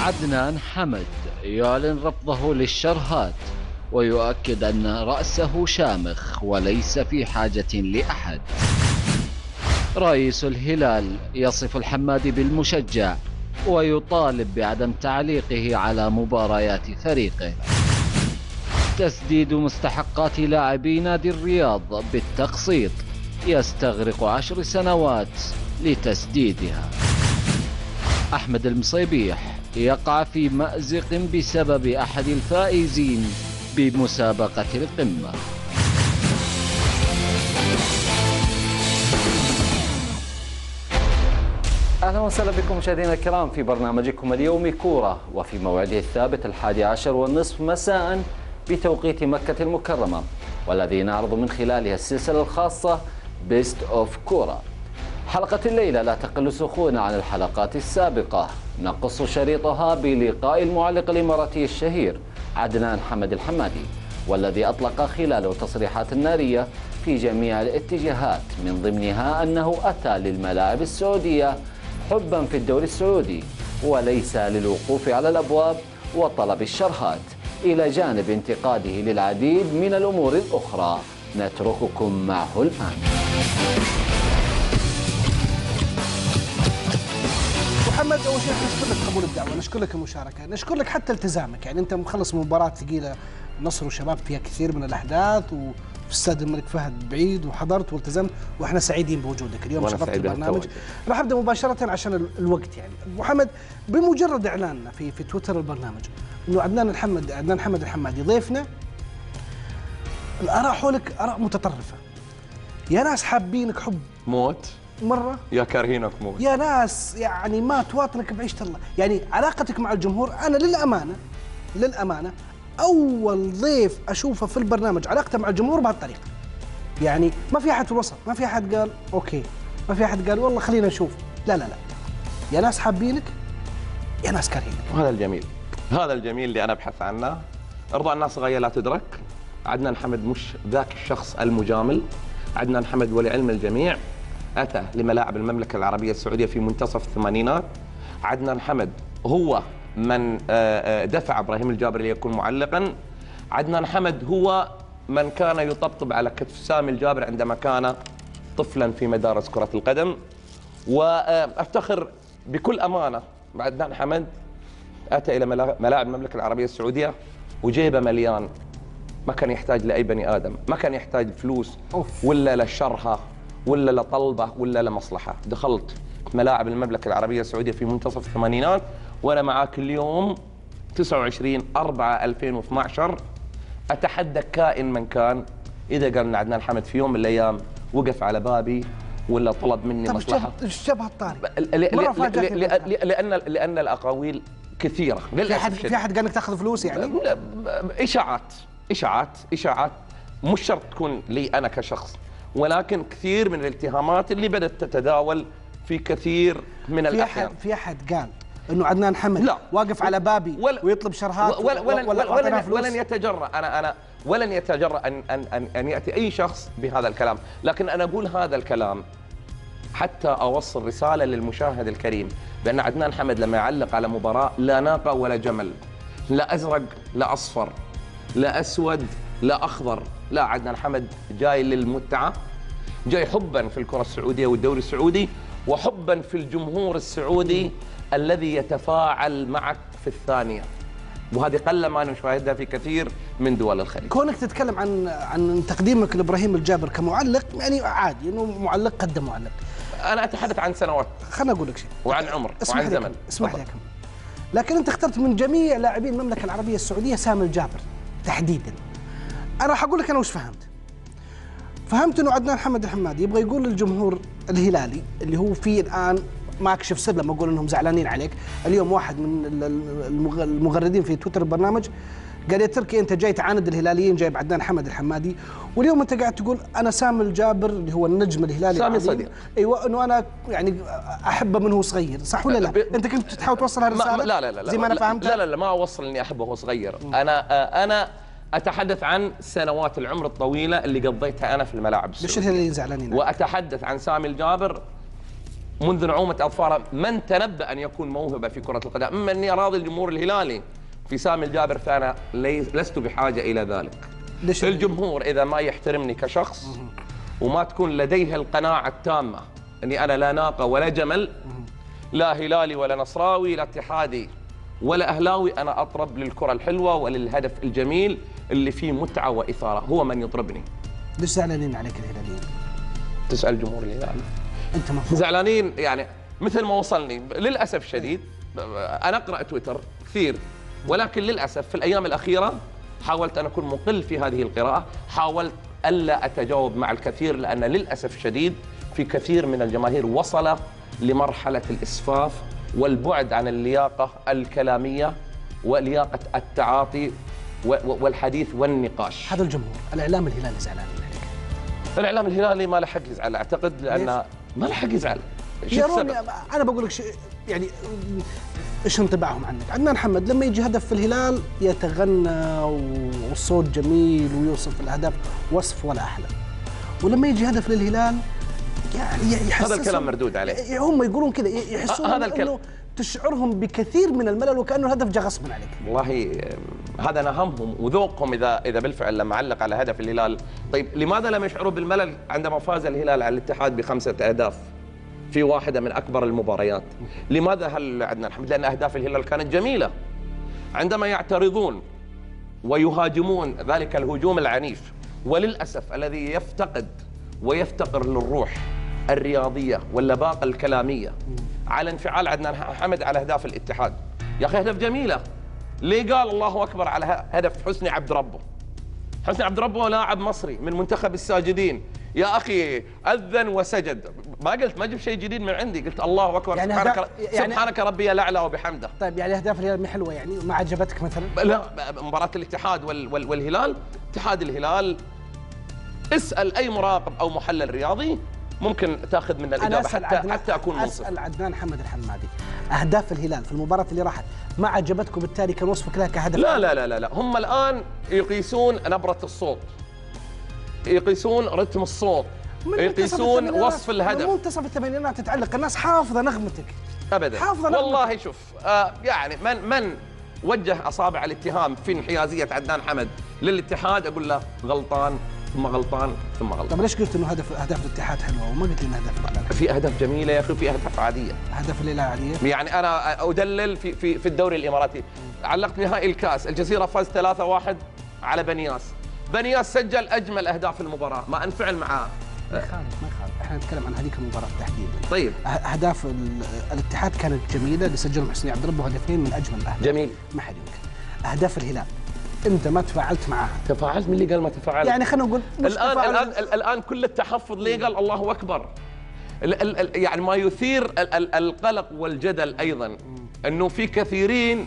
عدنان حمد يعلن رفضه للشرهات ويؤكد أن رأسه شامخ وليس في حاجة لأحد. رئيس الهلال يصف الحمادي بالمشجع ويطالب بعدم تعليقه على مباريات فريقه. تسديد مستحقات لاعبي نادي الرياض بالتقسيط يستغرق 10 سنوات لتسديدها. أحمد المصيبيح يقع في مأزق بسبب أحد الفائزين بمسابقة القمة. أهلا وسهلا بكم مشاهدينا الكرام في برنامجكم اليومي كورة، وفي موعده الثابت 11:30 مساء بتوقيت مكة المكرمة، والذي نعرض من خلالها السلسلة الخاصة بيست أوف كورة. حلقة الليلة لا تقل سخونة عن الحلقات السابقة، نقص شريطها بلقاء المعلق الإماراتي الشهير عدنان حمد الحمادي، والذي أطلق خلاله تصريحات نارية في جميع الاتجاهات، من ضمنها أنه أتى للملاعب السعودية حبا في الدوري السعودي وليس للوقوف على الأبواب وطلب الشرهات، إلى جانب انتقاده للعديد من الأمور الأخرى. نترككم معه الآن. محمد، اول شيء نشكر لك قبول الدعوه، نشكر لك المشاركه، نشكر لك حتى التزامك، يعني انت مخلص مباراه ثقيله النصر والشباب فيها كثير من الاحداث، وفي استاد الملك فهد بعيد وحضرت والتزمت، واحنا سعيدين بوجودك اليوم. شرفت البرنامج. راح ابدا مباشره عشان الوقت. يعني محمد، بمجرد اعلاننا في تويتر البرنامج انه عدنان حمد الحمادي ضيفنا، الاراء حولك اراء متطرفه. يا ناس حابينك حب موت مرة، يا كارهينك موت، يا ناس يعني ما تواطنك بعيشة الله. يعني علاقتك مع الجمهور، أنا للأمانة أول ضيف أشوفه في البرنامج علاقته مع الجمهور بهالطريقة. يعني ما في أحد في الوسط، ما في أحد قال أوكي، ما في أحد قال والله خلينا نشوف. لا لا لا، يا ناس حابينك يا ناس كارهينك. وهذا الجميل، هذا الجميل اللي أنا أبحث عنه. إرضاء الناس غاية لا تدرك. عدنان حمد مش ذاك الشخص المجامل. عدنان حمد ولعلم الجميع أتى لملاعب المملكة العربية السعودية في منتصف الثمانينات. عدنان حمد هو من دفع إبراهيم الجابري ليكون معلقا. عدنان حمد هو من كان يطبطب على كتف سامي الجابر عندما كان طفلا في مدارس كرة القدم. وأفتخر بكل أمانة بعدنان حمد أتى إلى ملاعب المملكة العربية السعودية وجيبه مليان، ما كان يحتاج لأي بني آدم، ما كان يحتاج فلوس ولا للشرهة ولا لطلبة ولا لمصلحة. دخلت ملاعب المملكة العربية السعودية في منتصف الثمانينات وأنا معاك اليوم 29/4/2012. أتحدى كائن من كان إذا قال إن عدنان حمد في يوم من الأيام وقف على بابي ولا طلب مني مصلحة. ايش جاب هالطاري؟ لأن الأقاويل كثيرة للأسف. في أحد قال إنك تاخذ فلوس يعني؟ إشاعات مش شرط تكون لي أنا كشخص، ولكن كثير من الاتهامات اللي بدأت تتداول في كثير من الأحيان. في أحد قال إنه عدنان حمد لا واقف على بابي ويطلب شرهات ولن يتجرأ أنا ولن يتجرأ أن يأتي أي شخص بهذا الكلام، لكن أنا أقول هذا الكلام حتى أوصل رسالة للمشاهد الكريم بأن عدنان حمد لما يعلق على مباراة لا ناقة ولا جمل، لا أزرق لا أصفر لا أسود لا أخضر، لا، عدنان حمد جاي للمتعة، جاي حبا في الكرة السعودية والدوري السعودي، وحبا في الجمهور السعودي الذي يتفاعل معك في الثانية، وهذه قل ما نشاهدها في كثير من دول الخليج. كونك تتكلم عن تقديمك لابراهيم الجابر كمعلق، يعني عادي انه معلق قدم معلق. انا اتحدث عن سنوات، خلنا اقول لك شيء، وعن عمر وعن زمن. اسمح لي أكمل. لكن انت اخترت من جميع لاعبين المملكة العربية السعودية سامي الجابر تحديدا. انا راح اقول لك انا وش فهمت انه عدنان حمد الحمادي يبغى يقول للجمهور الهلالي اللي هو فيه الان، ما اكشف سر لما اقول انهم زعلانين عليك. اليوم واحد من المغردين في تويتر البرنامج قال يا تركي انت جاي تعاند الهلاليين جايب عدنان حمد الحمادي، واليوم انت قاعد تقول انا سامي الجابر اللي هو النجم الهلالي سامي صديق، ايوه، انه انا يعني احبه من هو صغير، صح ولا لا؟ انت كنت تحاول توصل هالرساله؟ لا زي ما انا فهمتها. لا ما اوصل اني احبه وهو صغير. انا اتحدث عن سنوات العمر الطويله اللي قضيتها انا في الملاعب السعوديه. ليش الهلاليين زعلانين؟ واتحدث عن سامي الجابر منذ نعومة أظفاره. من تنبأ أن يكون موهبة في كرة القدم؟ أما أني أراضي الجمهور الهلالي في سامي الجابر فأنا لست بحاجة إلى ذلك. الجمهور إذا ما يحترمني كشخص وما تكون لديه القناعة التامة أني أنا لا ناقة ولا جمل، لا هلالي ولا نصراوي لا اتحادي ولا أهلاوي، أنا أطرب للكرة الحلوة وللهدف الجميل اللي فيه متعة وإثارة، هو من يطربني. ليش زعلانين عليك الهلاليين؟ تسأل جمهور الهلال. أنت ما زعلانين يعني مثل ما وصلني للأسف الشديد. أنا أقرأ تويتر كثير، ولكن للأسف في الأيام الأخيرة حاولت أن أكون مقل في هذه القراءة، حاولت ألا أتجاوب مع الكثير، لأن للأسف الشديد في كثير من الجماهير وصل لمرحلة الإسفاف والبعد عن اللياقة الكلامية ولياقة التعاطي والحديث والنقاش. هذا الجمهور، الإعلام الهلالي زعلان عليك. الإعلام الهلالي ما له حق يزعل أعتقد، لأن ما له حق يزعل. أنا بقول لك يعني ايش انطباعهم عنك؟ عدنان حمد لما يجي هدف في الهلال يتغنى والصوت جميل ويوصف الاهداف وصف ولا احلى، ولما يجي هدف للهلال يعني هذا الكلام مردود عليه. هم يقولون كذا، يحسون انه تشعرهم بكثير من الملل وكانه الهدف جاء غصبا عليك. والله هذا نهمهم وذوقهم اذا بالفعل لما علق على هدف الهلال. طيب لماذا لم يشعروا بالملل عندما فاز الهلال على الاتحاد ب5 أهداف في واحدة من أكبر المباريات؟ لماذا هل عدنان حمد؟ لأن أهداف الهلال كانت جميلة. عندما يعترضون ويهاجمون ذلك الهجوم العنيف، وللأسف الذي يفتقد ويفتقر للروح الرياضية واللباقة الكلامية على انفعال عدنان حمد على أهداف الاتحاد. يا أخي أهداف جميلة، ليه قال الله أكبر على هدف حسني عبد ربه؟ حسني عبد ربه لاعب مصري من منتخب الساجدين، يا أخي أذن وسجد. ما جبت شيء جديد من عندي، قلت الله أكبر يعني سبحانك ربي الأعلى وبحمده. طيب يعني أهداف الهلال مو حلوة يعني ما عجبتك مثلا؟ لا، مباراة الاتحاد والهلال، اتحاد الهلال اسأل أي مراقب أو محلل رياضي ممكن تاخذ من الإجابة حتى أكون منصف. أسأل عدنان حمد الحمادي، أهداف الهلال في المباراة اللي راحت ما عجبتك وبالتالي كان وصفك لها كهدف؟ لا لا لا لا، هم الآن يقيسون نبرة الصوت، يقيسون رتم الصوت، يقيسون وصف الهدف. منتصف الثمانينات تتعلق، الناس حافظة نغمتك أبدا. والله شوف يعني من وجه أصابع الاتهام في انحيازية عدنان حمد للاتحاد أقول له غلطان ثم غلطان ثم غلطان. طب ليش قلت انه أهداف الاتحاد حلوة وما قلت لي ان أهداف الهلال؟ في أهداف جميلة يا أخي وفي أهداف عادية. أهداف الهلال عادية؟ يعني أنا أدلل في الدوري الإماراتي، علقت نهائي الكاس، الجزيرة فاز 3-1 على بنياس، بنياس سجل أجمل أهداف المباراة، ما أنفعل معاه. ما يخالف، احنا نتكلم عن هذيك المباراة تحديدا. طيب أهداف الاتحاد كانت جميلة اللي سجلهم حسني عبد ربه، هدفين من أجمل الأهداف. جميل. ما حد ينكر. أهداف الهلال أنت ما تفاعلت معها. تفاعلت؟ من اللي قال ما تفاعلت؟ يعني خلينا نقول الآن كل التحفظ ليه قال الله أكبر. يعني ما يثير القلق والجدل أيضا أنه في كثيرين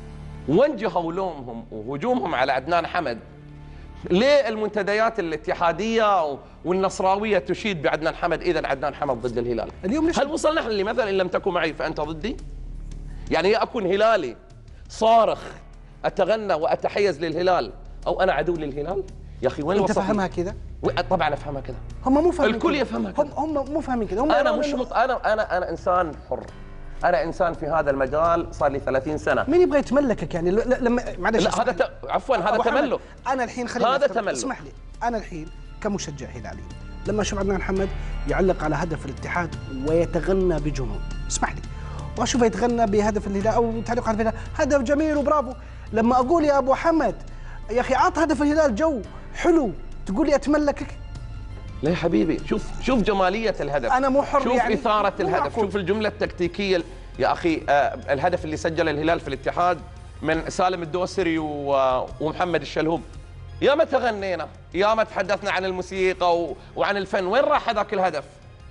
وجهوا لومهم وهجومهم على عدنان حمد. ليه المنتديات الاتحادية والنصراوية تشيد بعدنان حمد إذا عدنان حمد ضد الهلال؟ اليوم هل وصلنا نحن لمثلا إن لم تكن معي فأنت ضدي؟ يعني يا أكون هلالي صارخ أتغنى وأتحيز للهلال أو أنا عدو للهلال؟ يا أخي وين أنت فهمها كذا؟ طبعا أفهمها كذا. هم مو فاهمين الكل يفهمها كذا. هم مو فاهمين كذا. أنا مش أنا إنسان حر. أنا إنسان في هذا المجال صار لي 30 سنة. مين يبغى يتملكك يعني؟ لما معلش لا هذا عفوا هذا تملك. أنا الحين هذا تملك. اسمح لي، أنا الحين كمشجع هلالي لما أشوف عدنان حمد يعلق على هدف الاتحاد ويتغنى بجنون، اسمح لي، وأشوفه يتغنى بهدف الهلال أو تعليق على الهلال، هدف جميل وبرافو. لما أقول يا أبو حمد يا أخي عط هدف الهلال جو حلو تقول لي أتملكك؟ لا يا حبيبي، شوف جمالية الهدف. أنا مو حر شوف يعني إثارة الهدف، شوف الجملة التكتيكية يا أخي. الهدف اللي سجل الهلال في الاتحاد من سالم الدوسري ومحمد الشلهوب، يا ما تغنينا، يا ما تحدثنا عن الموسيقى وعن الفن، وين راح هذاك الهدف؟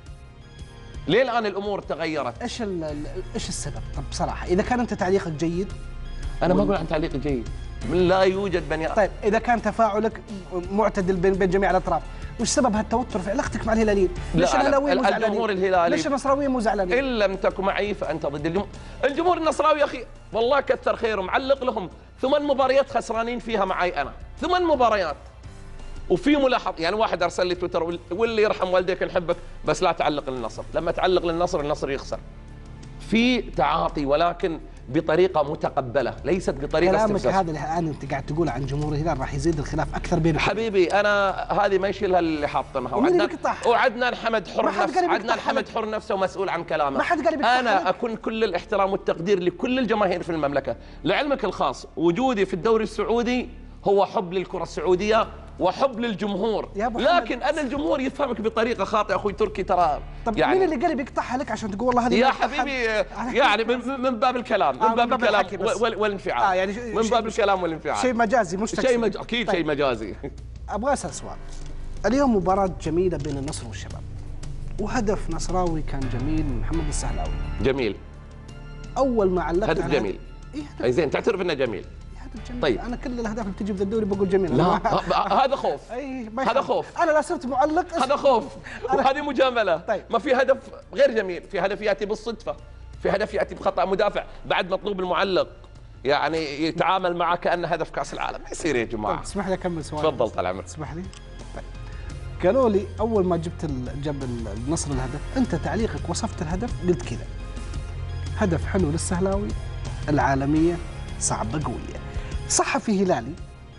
ليه الآن الأمور تغيرت؟ إيش السبب؟ طب بصراحة إذا كان أنت تعليقك جيد، أنا ما أقول عن تعليقي جيد، لا يوجد بني آدم. طيب إذا كان تفاعلك معتدل بين جميع الأطراف، وش سبب هالتوتر في علاقتك مع الهلاليين؟ ليش الأهلاويين مو زعلانين؟ الجمهور الهلالي. ليش النصراويين مو زعلانين؟ إن لم تكن معي فأنت ضد الجمهور النصراوي. يا أخي والله كثر خيرهم، علق لهم 8 مباريات خسرانين فيها معي أنا، 8 مباريات. وفي ملاحظ يعني واحد ارسل لي تويتر واللي يرحم والديك نحبك بس لا تعلق للنصر، لما تعلق للنصر النصر يخسر. في تعاطي ولكن بطريقه متقبله ليست بطريقه كلامك استفزاز. هذا اللي الان انت قاعد تقوله عن جمهور الهلال راح يزيد الخلاف اكثر بينك. حبيبي انا هذه ما يشيلها اللي حاطينها. وعدنان حمد حر نفسه، عدنان حمد حر نفسه ومسؤول عن كلامه. ما حد قال انا اكون كل الاحترام والتقدير لكل الجماهير في المملكه. لعلمك الخاص وجودي في الدوري السعودي هو حب للكره السعوديه وحب للجمهور، لكن انا الجمهور يفهمك بطريقه خاطئه اخوي تركي ترى. طب يعني مين اللي قال يقطعها لك عشان تقول والله هذه يا حبيبي يعني من باب الكلام، من باب الكلام والانفعال، يعني من باب الكلام والانفعال، شيء مجازي مش شيء اكيد طيب. شيء مجازي. ابغى اسال سؤال. اليوم مباراه جميله بين النصر والشباب وهدف نصراوي كان جميل من محمد السهلاوي. جميل. اول ما علقت هدف جميل. اي زين تعترف انه جميل. طيب انا كل الاهداف اللي بتجي في الدوري بقول جميل. لا هذا خوف. هذا خوف. انا لا صرت معلق. هذا خوف وهذه مجامله. طيب. ما في هدف غير جميل، في هدف ياتي بالصدفه، في هدف ياتي بخطا مدافع، بعد مطلوب المعلق يعني يتعامل معه كانه هدف كاس العالم، ما يصير يا جماعه. طيب اسمح لي اكمل سؤال. تفضل طال عمرك. اسمح لي. طيب قالوا لي اول ما جاب النصر الهدف انت تعليقك وصفت الهدف قلت كذا: هدف حلو للسهلاوي، العالميه صعبه قويه. صحفي هلالي،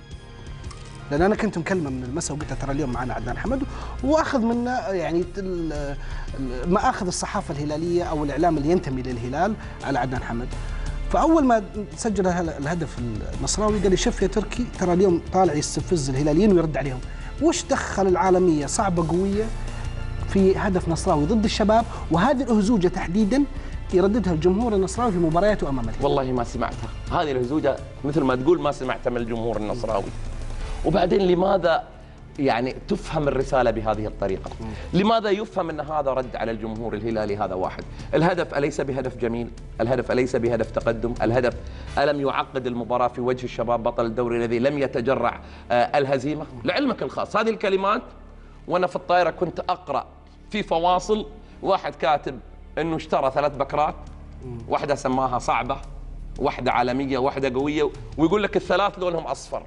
لان انا كنت مكلمه من المساء وقلت ترى اليوم معنا عدنان حمد واخذ منا يعني ما اخذ الصحافه الهلاليه او الاعلام اللي ينتمي للهلال على عدنان حمد. فاول ما سجل الهدف النصراوي قال لي شوف يا تركي ترى اليوم طالع يستفز الهلاليين ويرد عليهم، وش دخل العالميه صعبه قويه في هدف نصراوي ضد الشباب؟ وهذه الأهزوجة تحديدا يرددها الجمهور النصراوي في مبارياته امام الهلال. والله ما سمعتها، هذه الهزوجه مثل ما تقول ما سمعتها من الجمهور النصراوي. وبعدين لماذا يعني تفهم الرساله بهذه الطريقه؟ لماذا يفهم ان هذا رد على الجمهور الهلالي؟ هذا واحد. الهدف اليس بهدف جميل؟ الهدف اليس بهدف تقدم؟ الهدف الم يعقد المباراه في وجه الشباب بطل الدوري الذي لم يتجرع الهزيمه؟ لعلمك الخاص هذه الكلمات وانا في الطائره كنت اقرا في فواصل واحد كاتب انه اشترى 3 بكرات، واحده سماها صعبه، واحده عالميه، واحده قويه، ويقول لك الثلاث لونهم اصفر.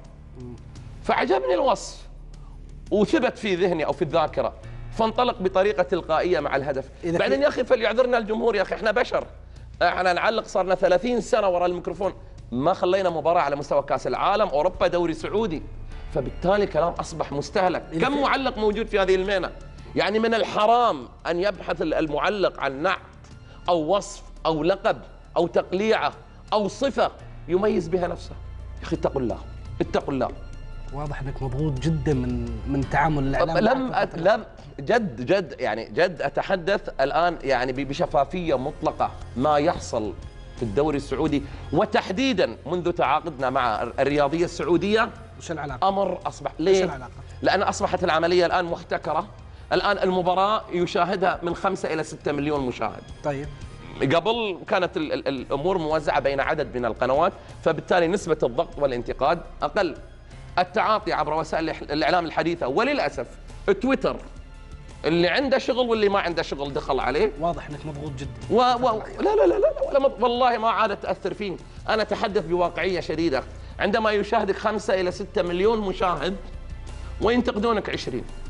فعجبني الوصف وثبت في ذهني او في الذاكره، فانطلق بطريقه تلقائيه مع الهدف. بعدين يا اخي فليعذرنا الجمهور، يا اخي احنا بشر، احنا نعلق صارنا 30 سنه وراء الميكروفون، ما خلينا مباراه على مستوى كاس العالم، اوروبا، دوري سعودي، فبالتالي كلام اصبح مستهلك. كم معلق موجود في هذه المهنه؟ يعني من الحرام ان يبحث المعلق عن نعت او وصف او لقب او تقليعه او صفه يميز بها نفسه. يا اخي اتقوا الله، اتقوا الله. واضح انك مضغوط جدا من تعامل الاعلام. لم جد يعني جد اتحدث الان يعني بشفافيه مطلقه. ما يحصل في الدوري السعودي وتحديدا منذ تعاقدنا مع الرياضيه السعوديه وش العلاقه؟ امر اصبح ليه؟ العلاقة؟ لان اصبحت العمليه الان محتكره. الان المباراه يشاهدها من 5 إلى 6 مليون مشاهد. طيب قبل كانت الامور موزعه بين عدد من القنوات، فبالتالي نسبه الضغط والانتقاد اقل. التعاطي عبر وسائل الاعلام الحديثه وللاسف تويتر اللي عنده شغل واللي ما عنده شغل دخل عليه. واضح انك مضغوط جدا. لا لا لا لا والله ما عادت تاثر فيني، انا اتحدث بواقعيه شديده. عندما يشاهدك 5 إلى 6 مليون مشاهد وينتقدونك 20،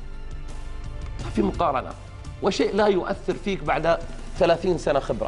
ما في مقارنه، وشيء لا يؤثر فيك بعد 30 سنه خبره.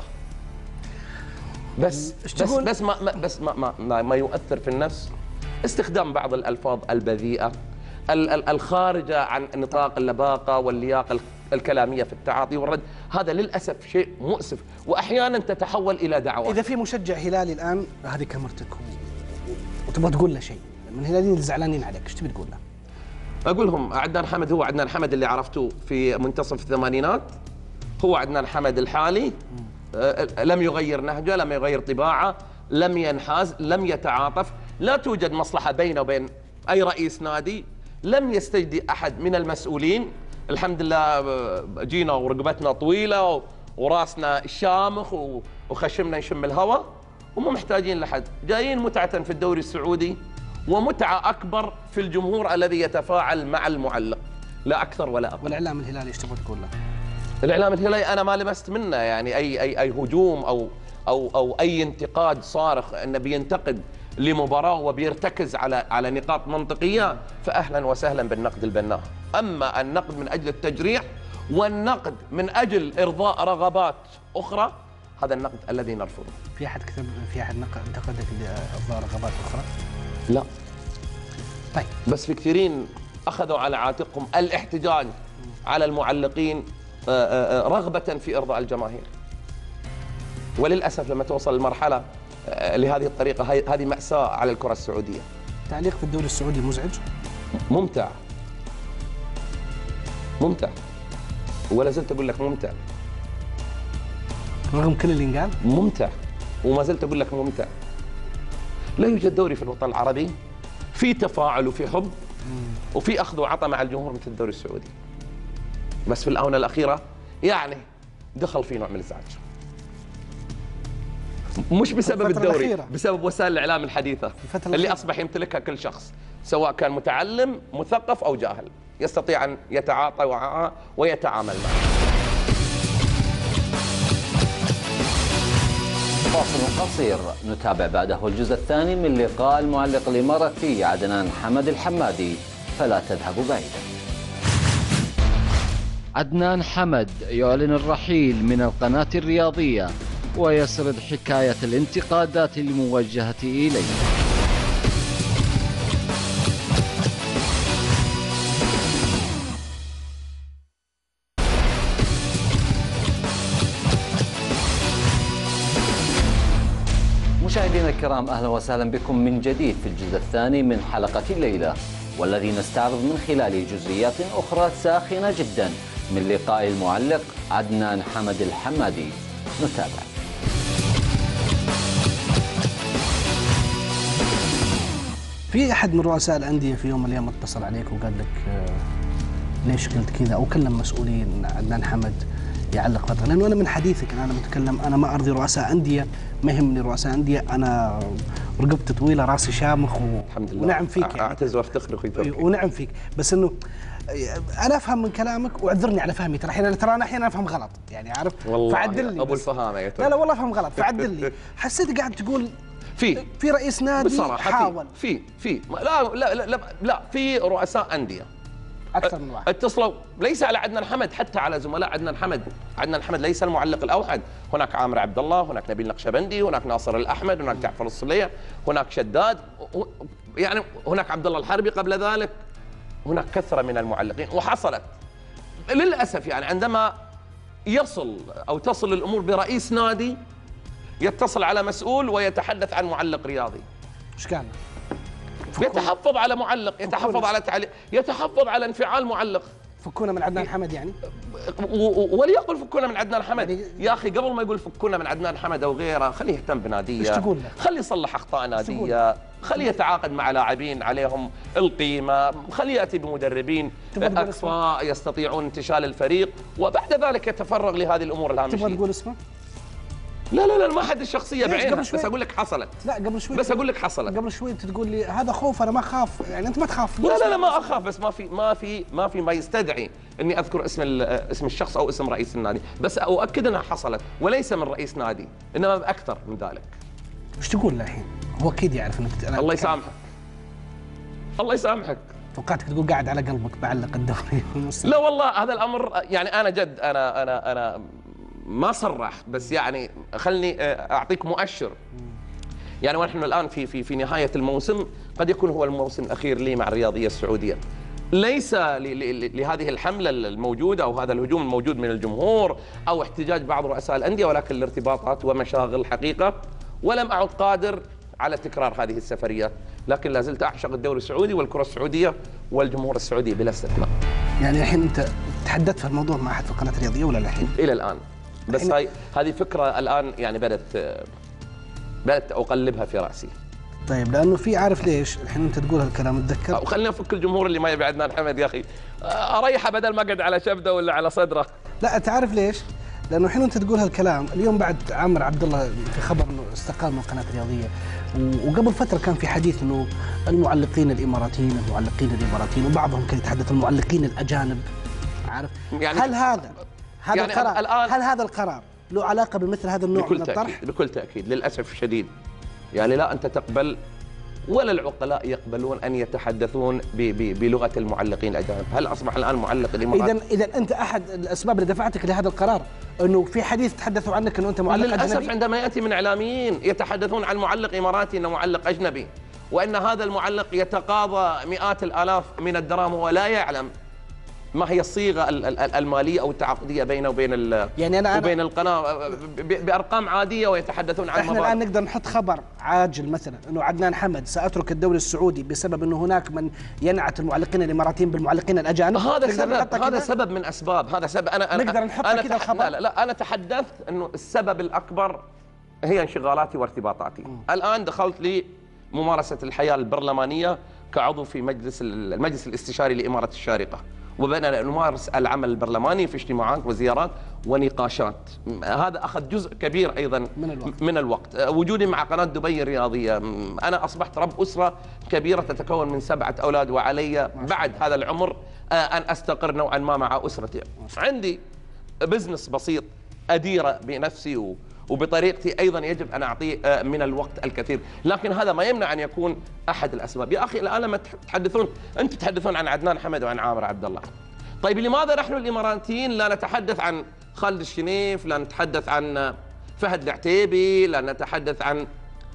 بس ما يؤثر في النفس استخدام بعض الالفاظ البذيئه الخارجه عن نطاق اللباقه واللياقه الكلاميه في التعاطي والرد. هذا للاسف شيء مؤسف واحيانا تتحول الى دعوه. اذا في مشجع هلالي الان هذه كاميرتك وتبغى تقول له شيء من الهلاليين اللي زعلانين عليك، ايش تبي تقول له؟ اقول لهم عدنان حمد هو عدنان حمد اللي عرفته في منتصف الثمانينات، هو عدنان حمد الحالي. لم يغير نهجه، لم يغير طباعه، لم ينحاز، لم يتعاطف، لا توجد مصلحه بينه وبين اي رئيس نادي، لم يستجدي احد من المسؤولين. الحمد لله جينا ورقبتنا طويله وراسنا شامخ وخشمنا يشم الهواء، ومو محتاجين لحد، جايين متعه في الدوري السعودي ومتعه اكبر في الجمهور الذي يتفاعل مع المعلق، لا اكثر ولا اقل. والاعلام الهلالي ايش تبغى تقول له؟ الاعلام الهلالي انا ما لمست منه يعني اي هجوم او اي انتقاد صارخ انه بينتقد لمباراه وبيرتكز على نقاط منطقيه، فاهلا وسهلا بالنقد البناء. اما النقد من اجل التجريح والنقد من اجل ارضاء رغبات اخرى، هذا النقد الذي نرفضه. في احد انتقدك لإرضاء رغبات اخرى؟ لا. طيب بس في كثيرين اخذوا على عاتقهم الاحتجاج على المعلقين رغبه في ارضاء الجماهير. وللاسف لما توصل المرحله لهذه الطريقه، هذه ماساه على الكره السعوديه. تعليق في الدوري السعودي مزعج؟ ممتع. ممتع. ولا زلت اقول لك ممتع. رغم كل اللي انقال؟ ممتع. وما زلت اقول لك ممتع. لا يوجد دوري في الوطن العربي في تفاعل وفي حب وفي اخذ وعطاء مع الجمهور مثل الدوري السعودي. بس في الاونه الاخيره يعني دخل فيه نوع من الازعاج. مش بسبب الدوري، الأخيرة. بسبب وسائل الاعلام الحديثه اللي اصبح يمتلكها كل شخص، سواء كان متعلم مثقف او جاهل، يستطيع ان يتعاطى معها ويتعامل معها. فاصل قصير نتابع بعده الجزء الثاني من لقاء المعلق الإماراتي عدنان حمد الحمادي، فلا تذهبوا بعيدا. عدنان حمد يعلن الرحيل من القناة الرياضية ويسرد حكاية الانتقادات الموجهة إليه. مشاهدينا الكرام، أهلا وسهلا بكم من جديد في الجزء الثاني من حلقة الليلة، والذي نستعرض من خلاله جزئيات أخرى ساخنة جدا من لقاء المعلق عدنان حمد الحمادي. نتابع. في أحد من رؤساء الأندية في يوم من الأيام اتصل عليك وقال لك ليش قلت كذا، أو كلم مسؤولين عدنان حمد يعلق فترة؟ لأنه أنا من حديثك أنا متكلم، أنا ما أرضي رؤساء أندية، ما يهمني رؤساء أندية، أنا رقبتي طويلة راسي شامخ الحمد لله. ونعم فيك يعني. أعتز وافتخر أخوي تركي. ونعم فيك، بس إنه أنا أفهم من كلامك واعذرني على فهمي، ترى أنا أحيانا أفهم غلط يعني، عارف؟ فعدل لي أبو الفهامة يا تركي. لا والله أفهم غلط، فعدل لي. حسيت قاعد تقول في رئيس نادي بصراحة حاول في لا في رؤساء أندية أكثر من واحد اتصلوا ليس على عدنان حمد، حتى على زملاء عدنان حمد. عدنان حمد ليس المعلق الأوحد، هناك عامر عبد الله، هناك نبيل نقشبندي، هناك ناصر الأحمد، هناك جعفر الصلية، هناك شداد، يعني هناك عبد الله الحربي قبل ذلك، هناك كثرة من المعلقين. وحصلت للأسف يعني عندما يصل أو تصل الأمور برئيس نادي يتصل على مسؤول ويتحدث عن معلق رياضي. إيش كان؟ يتحفظ على معلق، يتحفظ على تعليق، يتحفظ على انفعال معلق. فكونا من عدنان حمد يعني؟ وليقل فكونا من عدنان حمد. يا أخي قبل ما يقول فكونا من عدنان حمد أو غيره، خليه يهتم بناديه. ايش تقول له؟ خليه يصلح أخطاء ناديه، خليه يتعاقد مع لاعبين عليهم القيمة، خليه يأتي بمدربين أكفاء يستطيعون انتشال الفريق، وبعد ذلك يتفرغ لهذه الأمور الهامشية. تبغى تقول اسمه؟ لا ما حد الشخصية بعينها، بس أقول لك حصلت. لا قبل شوي بس أقول لك حصلت. قبل شوي تقول لي هذا خوف، أنا ما أخاف، يعني أنت ما تخاف. لا ما أخاف، بس ما يستدعي إني أذكر اسم الشخص أو اسم رئيس النادي، بس أؤكد أنها حصلت وليس من رئيس نادي، إنما أكثر من ذلك. إيش تقول له الحين؟ هو أكيد يعرف إنك الله يسامحك. الله يسامحك. توقعتك تقول قاعد على قلبك بعلق الدوري. لا والله هذا الأمر يعني أنا جد أنا ما صرح، بس يعني خلني أعطيك مؤشر. يعني ونحن الآن في نهاية الموسم، قد يكون هو الموسم الأخير لي مع الرياضية السعودية. ليس لهذه الحملة الموجودة أو هذا الهجوم الموجود من الجمهور أو احتجاج بعض رؤساء الأندية، ولكن الارتباطات ومشاغل الحقيقة، ولم أعد قادر على تكرار هذه السفريات، لكن لا زلت أعشق الدوري السعودي والكرة السعودية والجمهور السعودي بلا استثناء. يعني الحين أنت تحدثت في الموضوع مع أحد في القناة الرياضية ولا الحين؟ إلى الآن، بس هذه فكرة الآن يعني بدأت أقلبها في رأسي. طيب لأنه في، عارف ليش الحين أنت تقول هالكلام، أتذكر وخلينا نفك الجمهور اللي ما يبي عدنان حمد يا أخي، أريحه بدل ما أقعد على شبده ولا على صدره. لا تعرف ليش؟ لأنه الحين أنت تقول هالكلام اليوم بعد عامر عبد الله في خبر إنه استقال من القناة الرياضية، وقبل فترة كان في حديث إنه المعلقين الإماراتيين وبعضهم كان يتحدث المعلقين الأجانب، عارف؟ يعني هل هذا يعني القرار الآن هل هذا القرار له علاقة بمثل هذا النوع من الطرح؟ بكل تأكيد للأسف الشديد. يعني لا أنت تقبل ولا العقلاء يقبلون أن يتحدثون بلغة المعلقين الأجانب. هل أصبح الآن معلق الإمارات؟ إذا أنت أحد الأسباب اللي دفعتك لهذا القرار أنه في حديث تحدثوا عنك أنه أنت معلق أجنبي؟ للأسف عندما يأتي من إعلاميين يتحدثون عن معلق إماراتي أنه معلق أجنبي، وأن هذا المعلق يتقاضى مئات الآلاف من الدراهم ولا يعلم ما هي الصيغة المالية أو التعاقدية بينه وبين يعني وبين القناة بأرقام عادية، ويتحدثون عن احنا الآن نقدر نحط خبر عاجل مثلا أنه عدنان حمد سأترك الدوري السعودي بسبب أنه هناك من ينعت المعلقين الإماراتيين بالمعلقين الأجانب. هذا سبب من أسباب، هذا سبب. أنا نقدر نحط كذا الخبر. لا أنا تحدثت أنه السبب الأكبر هي انشغالاتي وارتباطاتي. الآن دخلت لي ممارسة الحياة البرلمانية كعضو في المجلس الاستشاري لإمارة الشارقة، وبدأنا نمارس العمل البرلماني في اجتماعات وزيارات ونقاشات. هذا أخذ جزء كبير أيضا من الوقت. وجودي مع قناة دبي الرياضية، أنا أصبحت رب أسرة كبيرة تتكون من 7 أولاد، وعلي بعد هذا العمر أن أستقر نوعا ما مع أسرتي. عندي بزنس بسيط أديره بنفسي وبطريقتي، أيضا يجب أن أعطيه من الوقت الكثير، لكن هذا ما يمنع أن يكون أحد الأسباب. يا أخي الآن لما أنتم تتحدثون عن عدنان حمد وعن عامر عبد الله، طيب لماذا نحن الإماراتيين لا نتحدث عن خالد الشنيف، لا نتحدث عن فهد العتيبي، لا نتحدث عن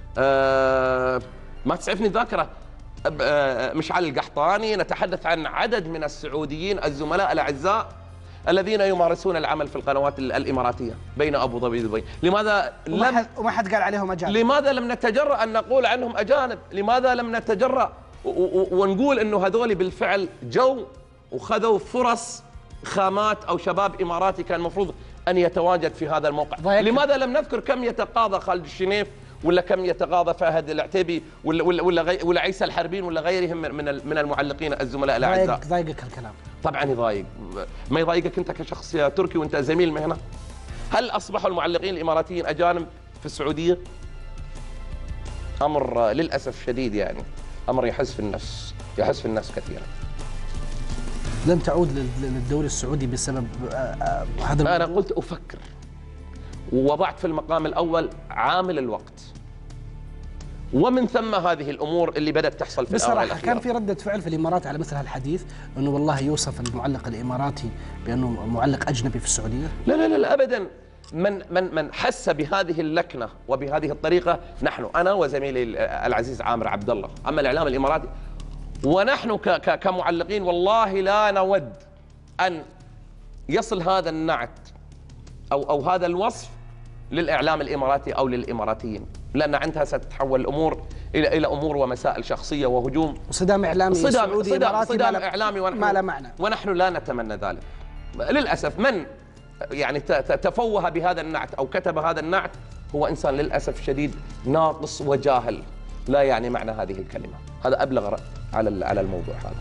ما تسعفني الذاكرة مشعل القحطاني، نتحدث عن عدد من السعوديين الزملاء الأعزاء الذين يمارسون العمل في القنوات الإماراتية بين أبو ظبي ودبي. لماذا وما حد قال عليهم أجانب؟ لماذا لم نتجرأ أن نقول عنهم أجانب؟ لماذا لم نتجرأ ونقول أنه هذول بالفعل جو وخذوا فرص خامات أو شباب إماراتي كان المفروض أن يتواجد في هذا الموقع؟ لماذا لم نذكر كم يتقاضى خالد الشنيف، ولا كم يتقاضى فهد العتيبي، ولا عيسى الحربين، ولا غيرهم من المعلقين الزملاء الأعزاء؟ ضايقك الكلام؟ طبعا يضايق. ما يضايقك انت كشخص يا تركي وانت زميل مهنه؟ هل اصبحوا المعلقين الاماراتيين اجانب في السعوديه؟ امر للاسف شديد، يعني امر يحز في النفس كثيرا. لن تعود للدوري السعودي بسبب هذا الموضوع؟ انا قلت افكر، ووضعت في المقام الاول عامل الوقت، ومن ثم هذه الامور اللي بدات تحصل في الاونه الاخيره. كان في رده فعل في الامارات على مثل هالحديث، انه والله يوصف المعلق الاماراتي بانه معلق اجنبي في السعوديه؟ لا لا لا ابدا. من حس بهذه اللكنه وبهذه الطريقه نحن، انا وزميلي العزيز عامر عبد الله. اما الاعلام الاماراتي ونحن كمعلقين والله لا نود ان يصل هذا النعت او هذا الوصف للاعلام الاماراتي او للاماراتيين، لان عندها ستتحول الامور الى امور ومسائل شخصيه وهجوم وصدام اعلامي سعودي اماراتي صدام اعلامي، ما لا معنى، ونحن لا نتمنى ذلك. للاسف من يعني تفوه بهذا النعت او كتب هذا النعت هو انسان للاسف شديد ناقص وجاهل، لا يعني معنى هذه الكلمه. هذا ابلغ على الموضوع هذا.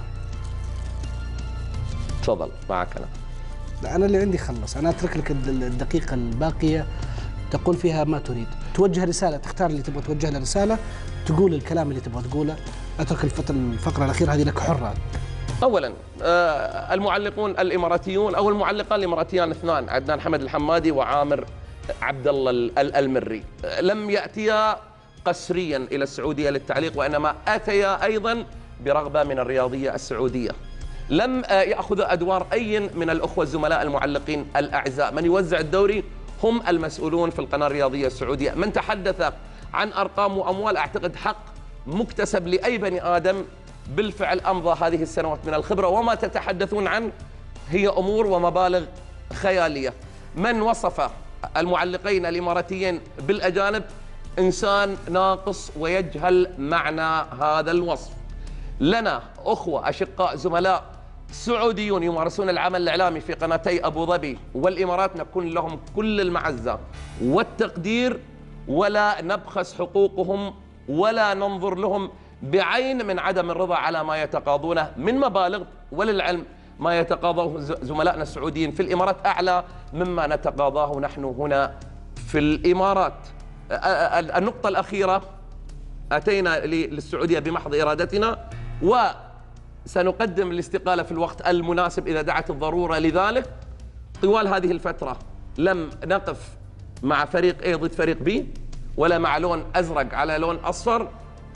تفضل معك انا. لا انا اللي عندي خلص، انا اترك لك الدقيقه الباقيه تقول فيها ما تريد، توجه رسالة، تختار اللي تبغى توجه له رسالة، تقول الكلام اللي تبغى تقوله. اترك الفقرة الأخيرة هذه لك حرة. أولا المعلقون الإماراتيون أو المعلقان الإماراتيان اثنان، عدنان حمد الحمادي وعامر عبد الله المري، لم يأتيا قسريا إلى السعودية للتعليق، وإنما أتيا أيضا برغبة من الرياضية السعودية. لم يأخذ أدوار أي من الأخوة الزملاء المعلقين الأعزاء. من يوزع الدوري هم المسؤولون في القناة الرياضية السعودية. من تحدث عن أرقام وأموال أعتقد حق مكتسب لأي بني آدم بالفعل أمضى هذه السنوات من الخبرة، وما تتحدثون عنه هي أمور ومبالغ خيالية. من وصف المعلقين الإماراتيين بالأجانب إنسان ناقص ويجهل معنى هذا الوصف. لنا أخوة أشقاء زملاء سعوديون يمارسون العمل الإعلامي في قناتي أبو ظبي والإمارات، نكون لهم كل المعزة والتقدير، ولا نبخس حقوقهم ولا ننظر لهم بعين من عدم الرضا على ما يتقاضونه من مبالغ. وللعلم ما يتقاضاه زملائنا السعوديين في الإمارات أعلى مما نتقاضاه نحن هنا في الإمارات. النقطة الأخيرة، أتينا للسعودية بمحض إرادتنا، وسنقدم الاستقالة في الوقت المناسب إذا دعت الضرورة لذلك. طوال هذه الفترة لم نقف مع فريق A ضد فريق B، ولا مع لون أزرق على لون أصفر.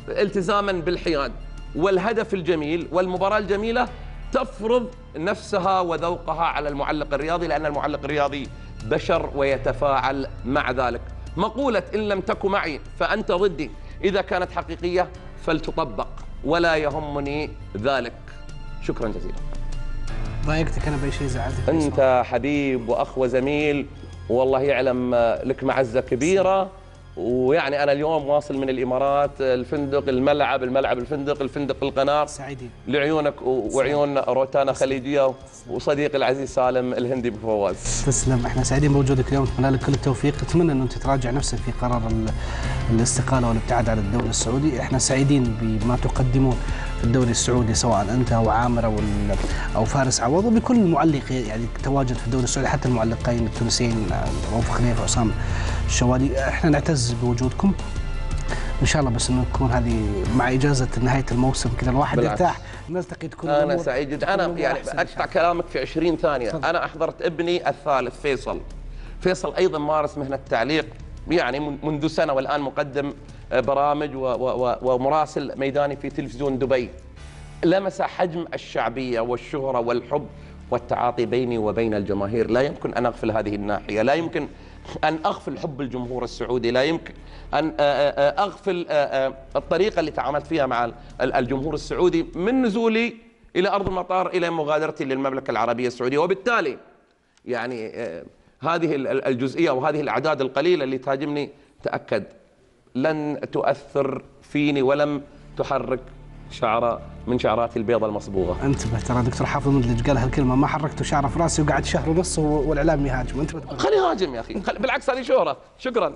التزاما بالحياد والهدف الجميل والمباراة الجميلة تفرض نفسها وذوقها على المعلق الرياضي، لأن المعلق الرياضي بشر ويتفاعل مع ذلك. مقولة إن لم تك معي فأنت ضدي إذا كانت حقيقية فلتطبق ولا يهمني ذلك. شكرا جزيلا. ضايقتك أنا بأي شيء زعلتك؟ أنت حبيب وأخ وزميل، والله يعلم لك معزة كبيرة. ويعني أنا اليوم واصل من الإمارات، الفندق الملعب، الفندق القناة، سعيدين لعيونك وعيون روتانا خليجية وصديقي العزيز سالم الهندي بفواز. تسلم، احنا سعيدين بوجودك اليوم، نتمنى لك كل التوفيق، اتمنى انه انت تراجع نفسك في قرار الاستقالة والابتعاد عن الدوري السعودي. احنا سعيدين بما تقدمون في الدوري السعودي، سواء انت او عامر او فارس عوض، وبكل معلق يعني تواجد في الدوري السعودي، حتى المعلقين التونسيين رؤوف خليفة وعصام الشوالي. احنا نعتز بوجودكم ان شاء الله، بس انه تكون هذه مع اجازه نهايه الموسم كذا الواحد يرتاح، نلتقي تكون انا سعيد جدا. انا يعني اقطع كلامك في 20 ثانيه. صدق. انا احضرت ابني الثالث فيصل ايضا مارس مهنه التعليق يعني منذ سنه، والان مقدم برامج ومراسل ميداني في تلفزيون دبي. لمس حجم الشعبيه والشهره والحب والتعاطي بيني وبين الجماهير. لا يمكن ان اغفل هذه الناحيه، لا يمكن أن أغفل حب الجمهور السعودي، لا يمكن أن أغفل الطريقة اللي تعاملت فيها مع الجمهور السعودي من نزولي إلى أرض المطار إلى مغادرتي للمملكة العربية السعودية. وبالتالي يعني هذه الجزئية وهذه الأعداد القليلة اللي تهاجمني تأكد لن تؤثر فيني ولم تحرك شعرة من شعراتي البيضة المصبوغة. انتبه، ترى دكتور حافظ مدلج قال هالكلمة، ما حركته شعره في راسي وقعد شهر ونص والإعلام يهاجم. انتبه، خليه يهاجم يا أخي، بالعكس هذه شهرة. شكرا.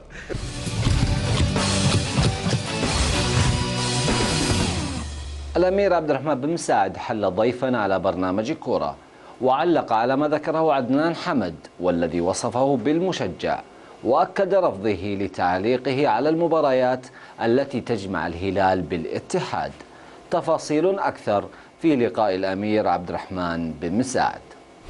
الأمير عبد الرحمن بن مساعد حل ضيفا على برنامج كورة، وعلق على ما ذكره عدنان حمد والذي وصفه بالمشجع، وأكد رفضه لتعليقه على المباريات التي تجمع الهلال بالاتحاد. تفاصيل أكثر في لقاء الأمير عبد الرحمن بن مساعد.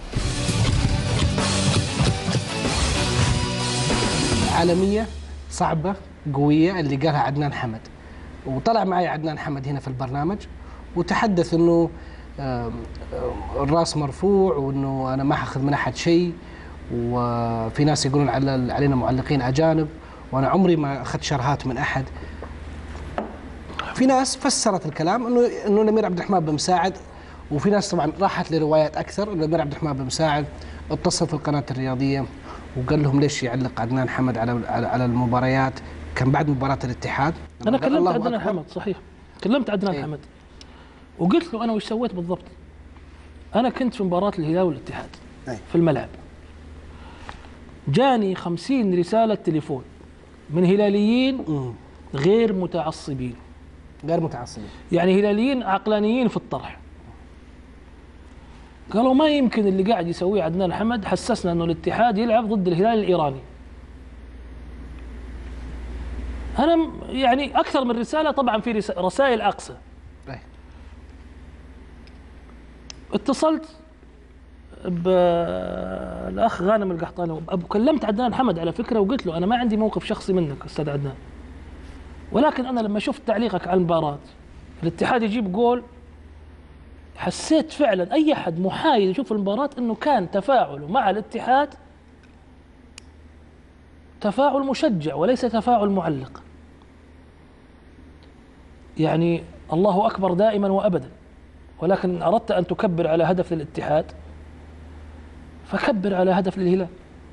عالمية صعبة قوية اللي قالها عدنان حمد، وطلع معي عدنان حمد هنا في البرنامج وتحدث انه الراس مرفوع، وانه انا ما حاخذ من احد شيء، وفي ناس يقولون علينا معلقين اجانب، وانا عمري ما اخذت شرهات من احد. في ناس فسرت الكلام انه الامير عبد الرحمن بن مساعد، وفي ناس طبعا راحت لروايات اكثر، انه الامير عبد الرحمن بن مساعد اتصل في القناه الرياضيه وقال لهم ليش يعلق عدنان حمد على المباريات. كان بعد مباراه الاتحاد انا كلمت عدنان حمد، صحيح كلمت عدنان حمد وقلت له انا وش سويت بالضبط. انا كنت في مباراه الهلال والاتحاد في الملعب، جاني 50 رساله تليفون من هلاليين غير متعصبين، يعني هلاليين عقلانيين في الطرح. قالوا ما يمكن اللي قاعد يسويه عدنان حمد، حسسنا انه الاتحاد يلعب ضد الهلال الايراني. انا يعني اكثر من رساله، طبعا في رسائل اقصى. اتصلت بالاخ غانم القحطاني وكلمت عدنان حمد على فكره، وقلت له انا ما عندي موقف شخصي منك استاذ عدنان، ولكن انا لما شفت تعليقك على المباراه الاتحاد يجيب جول، حسيت فعلا اي احد محايد يشوف المباراه انه كان تفاعله مع الاتحاد تفاعل مشجع وليس تفاعل معلق. يعني الله اكبر دائما وابدا، ولكن إن أردت أن تكبر على هدف للاتحاد فكبر على هدف للهلال،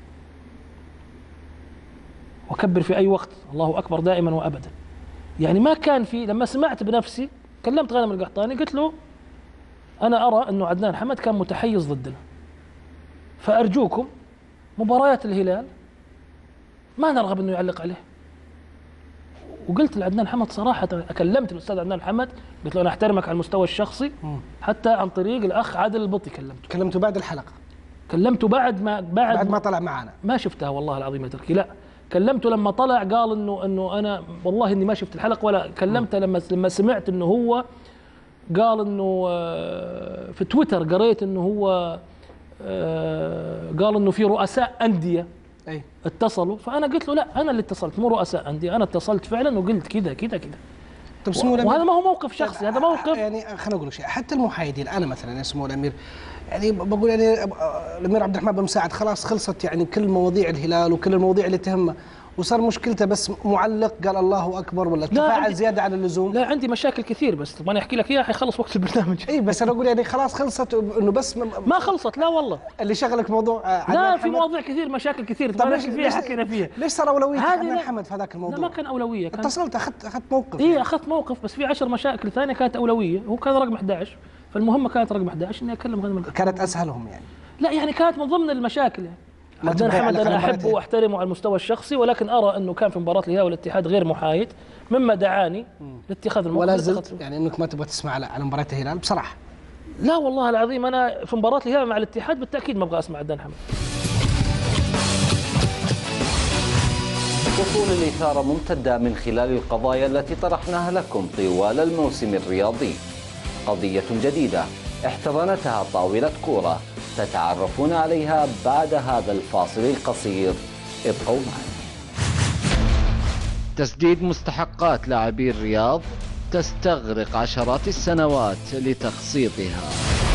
وكبر في أي وقت الله أكبر دائما وأبدا. يعني ما كان في، لما سمعت بنفسي كلمت غانم القحطاني قلت له أنا أرى أنه عدنان حمد كان متحيز ضدنا، فأرجوكم مباريات الهلال ما نرغب أنه يعلق عليه. وقلت لعدنان حمد صراحة، كلمت الأستاذ عدنان حمد قلت له أنا أحترمك على المستوى الشخصي، حتى عن طريق الأخ عادل البطي كلمته بعد الحلقة، كلمته بعد ما طلع معنا. ما شفتها والله العظيم يا تركي، لا كلمته لما طلع قال انه انا والله اني ما شفت الحلقة، ولا كلمته لما سمعت انه هو قال انه في تويتر قريت انه هو قال انه في رؤساء أندية اتصلوا، فأنا قلت له لا أنا اللي اتصلت مو رؤساء أندية، أنا اتصلت فعلا وقلت كذا كذا كذا. طب سمو الامير، وهذا ما هو موقف شخصي، هذا موقف يعني خليني اقول لك شيء، حتى المحايدين انا مثلا يا سمو الامير، يعني بقول يعني الامير عبد الرحمن بن مساعد خلاص خلصت يعني كل مواضيع الهلال وكل المواضيع اللي تهمه، وصار مشكلته بس معلق قال الله اكبر ولا تفاعل زياده عن اللزوم. لا عندي مشاكل كثير، بس طب انا احكي لك اياها حيخلص وقت البرنامج. اي بس انا اقول يعني خلاص خلصت انه بس ما خلصت، لا والله اللي شغلك موضوع لا، في مواضيع كثير، مشاكل كثير طب فيها حكينا فيها. ليش صار اولويه هذه عدنان حمد في هذاك الموضوع؟ لا ما كان اولويه، كان اتصلت اخذت موقف. اي اخذت موقف، بس في 10 مشاكل ثانيه كانت اولويه، هو كان رقم 11، فالمهمه كانت رقم 11 اني اكلم هذا الملك. كانت اسهلهم يعني؟ لا يعني كانت من ضمن المشاكل يعني. عدنان حمد انا احبه واحترمه على المستوى الشخصي، ولكن ارى انه كان في مباراه الهلال والاتحاد غير محايد، مما دعاني لاتخاذ الموقف. ولا زلت يعني انك ما تبغى تسمع على مباراه الهلال بصراحه؟ لا والله العظيم انا في مباراه الهلال مع الاتحاد بالتاكيد ما ابغى اسمع عدنان حمد. وصول الإثارة ممتدة من خلال القضايا التي طرحناها لكم طوال الموسم الرياضي. قضية جديدة احتضنتها طاولة كورة، تتعرفون عليها بعد هذا الفاصل القصير، ابقوا معنا. تسديد مستحقات لاعبي الرياض تستغرق عشرات السنوات لتقسيطها.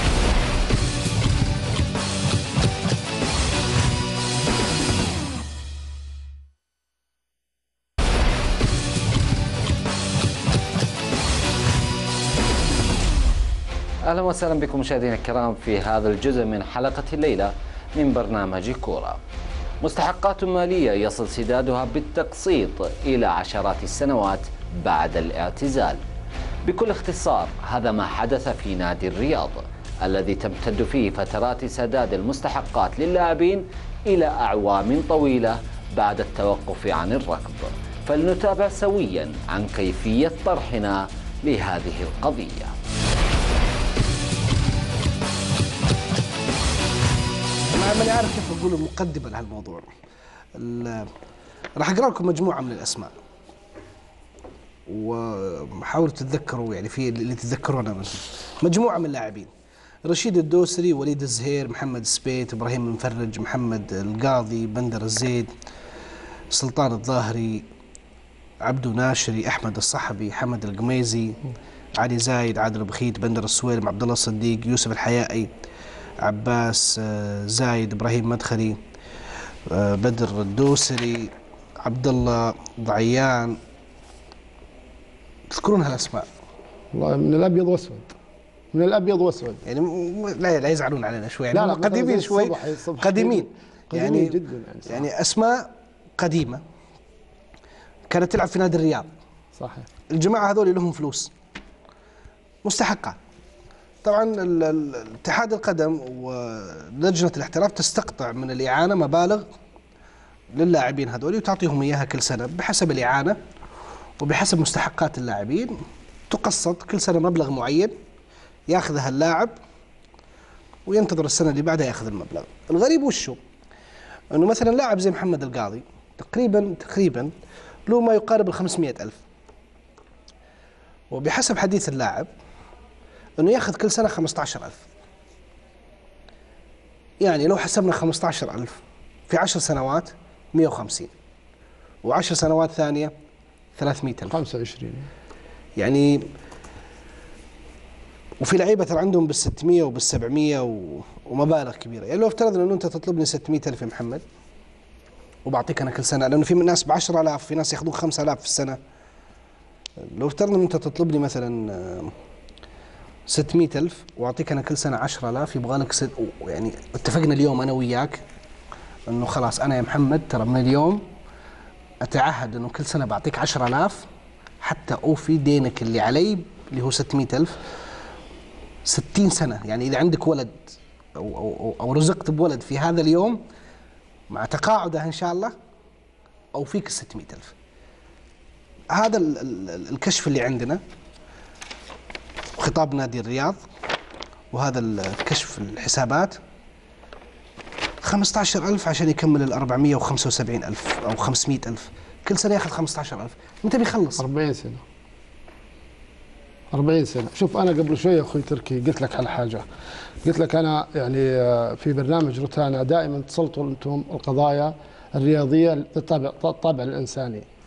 أهلا وسهلا بكم مشاهدينا الكرام في هذا الجزء من حلقة الليلة من برنامج كورة. مستحقات مالية يصل سدادها بالتقسيط إلى عشرات السنوات بعد الاعتزال. بكل اختصار هذا ما حدث في نادي الرياض الذي تمتد فيه فترات سداد المستحقات للاعبين إلى أعوام طويلة بعد التوقف عن الركض. فلنتابع سويا عن كيفية طرحنا لهذه القضية. ماني عارف كيف اقول مقدمه لهالموضوع. راح اقرا لكم مجموعه من الاسماء وحاولوا تتذكروا يعني في اللي تتذكرونه منهم. مجموعه من اللاعبين: رشيد الدوسري، وليد الزهير، محمد السبيت، ابراهيم المفرج، محمد القاضي، بندر الزيد، سلطان الظاهري، عبدو ناشري، احمد الصحبي، حمد القميزي، علي زايد، عادل بخيت، بندر السويلم، عبد الله الصديق، يوسف الحيائي، عباس زايد، ابراهيم مدخلي، بدر الدوسري، عبد الله ضعيان. تذكرون هالاسماء؟ والله من الابيض واسود، من الابيض واسود يعني لا يزعلون علينا شوي يعني، لا قديمين شوي، قديمين يعني جدا يعني اسماء قديمه كانت تلعب في نادي الرياض. صحيح. الجماعه هذول لهم فلوس مستحقات. طبعا اتحاد القدم ولجنه الاحتراف تستقطع من الاعانه مبالغ للاعبين هذول وتعطيهم اياها كل سنه بحسب الاعانه وبحسب مستحقات اللاعبين، تقسط كل سنه مبلغ معين ياخذها اللاعب وينتظر السنه اللي بعدها ياخذ المبلغ. الغريب وشو؟ انه مثلا لاعب زي محمد القاضي تقريبا له ما يقارب ال 500,000، وبحسب حديث اللاعب انه ياخذ كل سنه 15,000. يعني لو حسبنا 15,000 في 10 سنوات 150، و10 سنوات ثانيه 300,000، 25 يعني. وفي لعيبه ترى عندهم بال600 وبال700 ومبالغ كبيره. يعني لو افترضنا انه انت تطلبني 600,000 يا محمد وبعطيك انا كل سنه، لانه في ناس ب10,000، في ناس ياخذون 5,000 في السنه. لو افترضنا انه انت تطلب لي مثلا 600,000 واعطيك انا كل سنه 10,000، يبغى لك يعني اتفقنا اليوم انا وياك انه خلاص انا يا محمد ترى من اليوم اتعهد انه كل سنه بعطيك 10,000 حتى اوفي دينك اللي علي اللي هو 600,000. 60 سنه، يعني اذا عندك ولد او رزقت بولد في هذا اليوم مع تقاعده ان شاء الله اوفيك 600,000. هذا الكشف اللي عندنا خطاب نادي الرياض، وهذا الكشف الحسابات. 15,000 عشان يكمل ال 475,000 أو 500,000 كل سنة ياخذ 15,000. متى بيخلص؟ 40 سنة. 40 سنة. شوف أنا قبل شوية أخوي تركي قلت لك على حاجة، قلت لك أنا يعني في برنامج روتانا دائما تسلطوا أنتم القضايا الرياضية بالطابع الإنساني.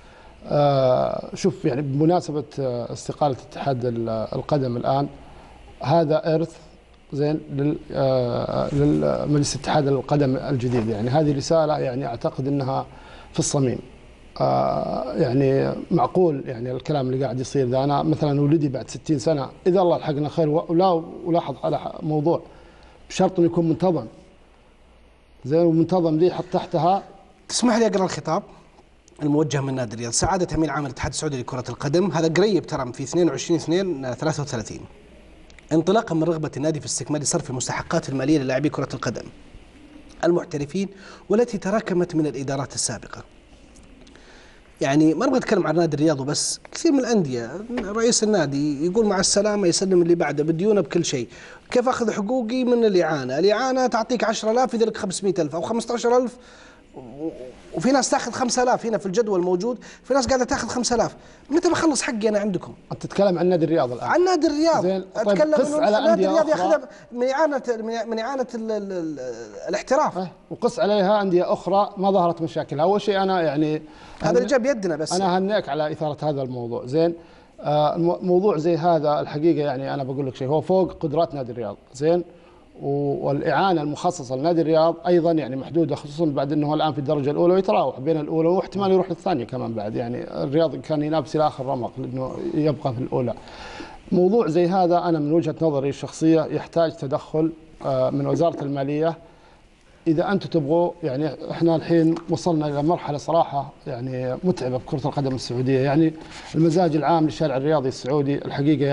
شوف يعني بمناسبة استقالة اتحاد القدم الآن، هذا إرث زين للمجلس اتحاد القدم الجديد. يعني هذه رسالة يعني أعتقد أنها في الصميم. يعني معقول يعني الكلام اللي قاعد يصير ذا. أنا مثلا ولدي بعد 60 سنة إذا الله لحقنا خير، ولا ألاحظ على موضوع بشرط أنه يكون منتظم زين، ومنتظم دي يحط تحتها. تسمح لي أقرأ الخطاب الموجه من نادي الرياض. سعادة أمين عام الاتحاد السعودي لكرة القدم، هذا قريب ترى في 22/2/33. انطلاقا من رغبة النادي في استكمال صرف المستحقات المالية للاعبي كرة القدم المحترفين والتي تراكمت من الإدارات السابقة. يعني ما نبغى نتكلم عن نادي الرياض وبس، كثير من الأندية رئيس النادي يقول مع السلامة، يسلم اللي بعده بديونه بكل شيء. كيف أخذ حقوقي من الإعانة؟ الإعانة تعطيك 10,000 يدير لك 500,000 أو 15,000، وفي ناس تاخذ 5,000 هنا في الجدول موجود، في ناس قاعده تاخذ 5,000. متى بخلص حقي انا عندكم؟ انت تتكلم عن نادي الرياض الان. عن نادي الرياض. زين. اتكلم قس على نادي الرياض أخرى ياخذها من اعانه الاحتراف. وقس عليها انديه اخرى ما ظهرت مشاكلها. اول شيء انا يعني هذا اللي جاب بيدنا. بس انا هنيك على اثاره هذا الموضوع. زين. موضوع زي هذا الحقيقه يعني انا بقول لك شيء، هو فوق قدرات نادي الرياض. زين. والاعانه المخصصه لنادي الرياض ايضا يعني محدوده، خصوصا بعد انه الان في الدرجه الاولى ويتراوح بين الاولى واحتمال يروح للثانيه كمان بعد. يعني الرياض كان ينافس الى اخر رمق لانه يبقى في الاولى. موضوع زي هذا انا من وجهه نظري الشخصيه يحتاج تدخل من وزاره الماليه. اذا انتم تبغوا، يعني احنا الحين وصلنا الى مرحله صراحه يعني متعبه بكره القدم السعوديه. يعني المزاج العام للشارع الرياضي السعودي الحقيقه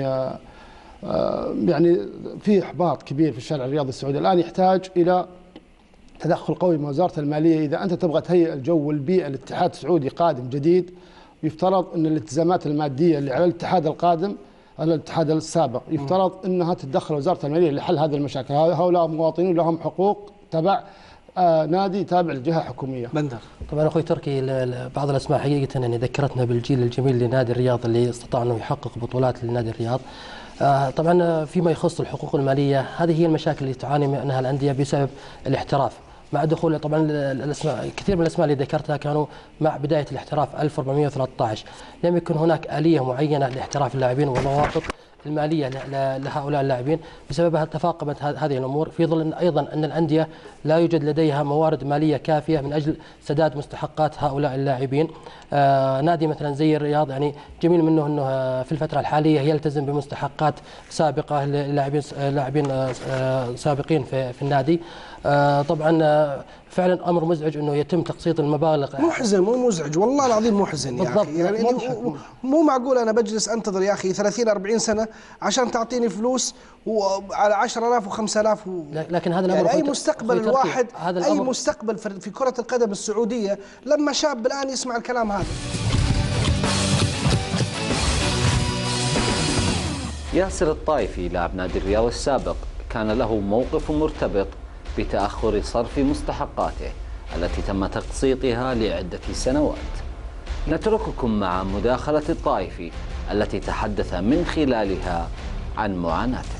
يعني في احباط كبير في الشارع الرياضي السعودي. الان يحتاج الى تدخل قوي من وزاره الماليه اذا انت تبغى تهيئ الجو والبيئه لاتحاد سعودي قادم جديد. يفترض ان الالتزامات الماديه اللي على الاتحاد القادم، على الاتحاد السابق، يفترض انها تتدخل وزاره الماليه لحل هذه المشاكل. هؤلاء مواطنين لهم حقوق تبع نادي تابع لجهه حكوميه. بندر. طبعا اخوي تركي بعض الاسماء حقيقه يعني ذكرتنا بالجيل الجميل لنادي الرياض اللي استطاع انه يحقق بطولات لنادي الرياض. طبعا فيما يخص الحقوق الماليه، هذه هي المشاكل اللي تعاني منها الانديه بسبب الاحتراف. مع دخول طبعا الاسماء، كثير من الاسماء اللي ذكرتها كانوا مع بدايه الاحتراف 1413، لم يكن هناك اليه معينه لاحتراف اللاعبين وضوابط الماليه لهؤلاء اللاعبين. بسببها تفاقمت هذه الامور، في ظل ايضا ان الانديه لا يوجد لديها موارد ماليه كافيه من اجل سداد مستحقات هؤلاء اللاعبين. نادي مثلا زي الرياض يعني جميل منه انه في الفتره الحاليه يلتزم بمستحقات سابقه للاعبين سابقين في النادي. طبعا فعلا امر مزعج انه يتم تقسيط المبالغ. محزن، مو مزعج، والله العظيم محزن يا اخي. يعني مو معقول انا بجلس انتظر يا اخي 30 40 سنه عشان تعطيني فلوس على 10,000 و5,000 لكن هذا الامر يعني اي مستقبل الواحد، اي مستقبل في كره القدم السعوديه لما شاب الان يسمع الكلام هذا. ياسر الطائفي لاعب نادي الرياض السابق كان له موقف مرتبط بتأخر صرف مستحقاته التي تم تقسيطها لعدة سنوات. نترككم مع مداخلة الطائفي التي تحدث من خلالها عن معاناته.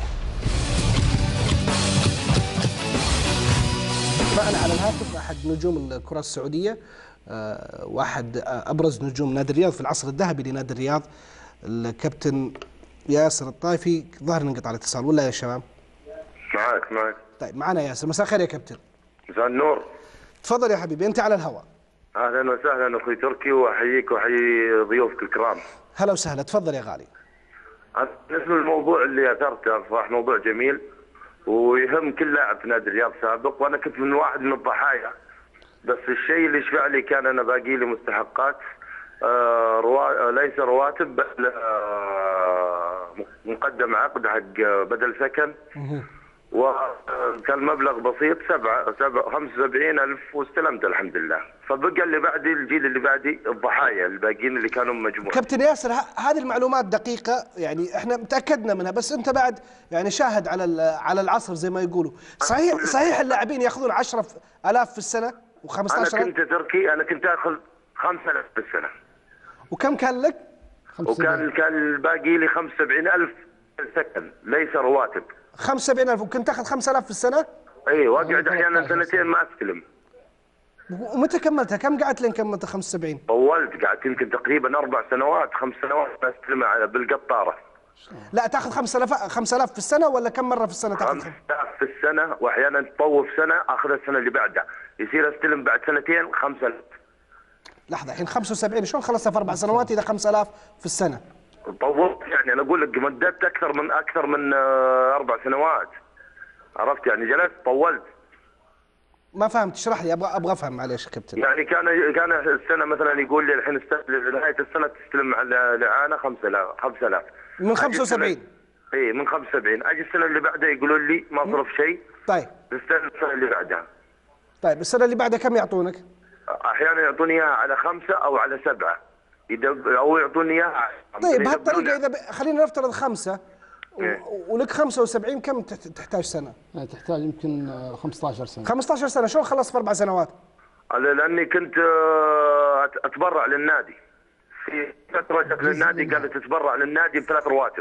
معنا على الهاتف أحد نجوم الكرة السعودية، واحد أبرز نجوم نادي الرياض في العصر الذهبي لنادي الرياض، الكابتن ياسر الطائفي. ظاهر انقطع الاتصال ولا يا شباب؟ معك. طيب معنا ياسر. مساء الخير يا كابتن. مساء النور. تفضل يا حبيبي، انت على الهواء. اهلا وسهلا اخوي تركي، واحييك واحيي ضيوفك الكرام. هلا وسهلا، تفضل يا غالي. بالنسبه للموضوع اللي اثرته صراحه موضوع جميل ويهم كل لاعب في نادي الرياض سابق، وانا كنت من واحد من الضحايا. بس الشيء اللي شفع لي كان انا باقي لي مستحقات ليس رواتب، بل مقدم عقد حق بدل سكن، وكان مبلغ بسيط 75,000 واستلمت الحمد لله. فبقى اللي بعدي الجيل اللي بعدي الضحايا الباقيين اللي كانوا مجموعة. كابتن ياسر، هذه المعلومات دقيقة يعني احنا تأكدنا منها، بس انت بعد يعني شاهد على العصر زي ما يقولوا. صحيح اللاعبين ياخذون 10,000 في السنة و15,000؟ انا كنت تركي، انا كنت اخذ 5,000 في السنة. وكم كان لك؟ كان الباقي لي 75,000 سكن ليس رواتب. 75,000 وكنت تاخذ 5,000 في السنة؟ اي، واقعد احيانا سنتين ما استلم. ومتى كملتها؟ كم قعدت لين كملت 75؟ طولت، قعدت يمكن تقريبا 4 سنوات 5 سنوات استلمها بالقطاره. لا تاخذ 5000 في السنه ولا كم مره في السنه تاخذ؟ 5000 في السنه، واحيانا تطوف سنه اخذ السنه اللي بعدها، يصير استلم بعد سنتين 5000. لحظه الحين 75 شلون خلصتها في 4 سنوات اذا 5000 في السنه؟ طولت يعني، انا اقول لك مددت اكثر من 4 سنوات. عرفت يعني، جلست طولت. ما فهمت، اشرح لي، ابغى افهم معليش يا كابتن. يعني كان السنه مثلا يقول لي الحين نهايه السنه تستلم مع الاعانه 5000 من 75. اي من 75. اجي السنه اللي بعدها يقولون لي ما صرف شيء. طيب تستلم السنه اللي بعدها. طيب السنه اللي بعدها كم يعطونك؟ احيانا يعطوني اياها على 5 او على 7 او يعطوني اياها. طيب بهالطريقه اذا خلينا نفترض 5 ولك 75 كم تحتاج سنه؟ يعني تحتاج يمكن 15 سنه. 15 سنه، شلون خلصت في 4 سنوات؟ لاني كنت اتبرع للنادي. في فتره جت للنادي قالت تتبرع للنادي ب3 رواتب.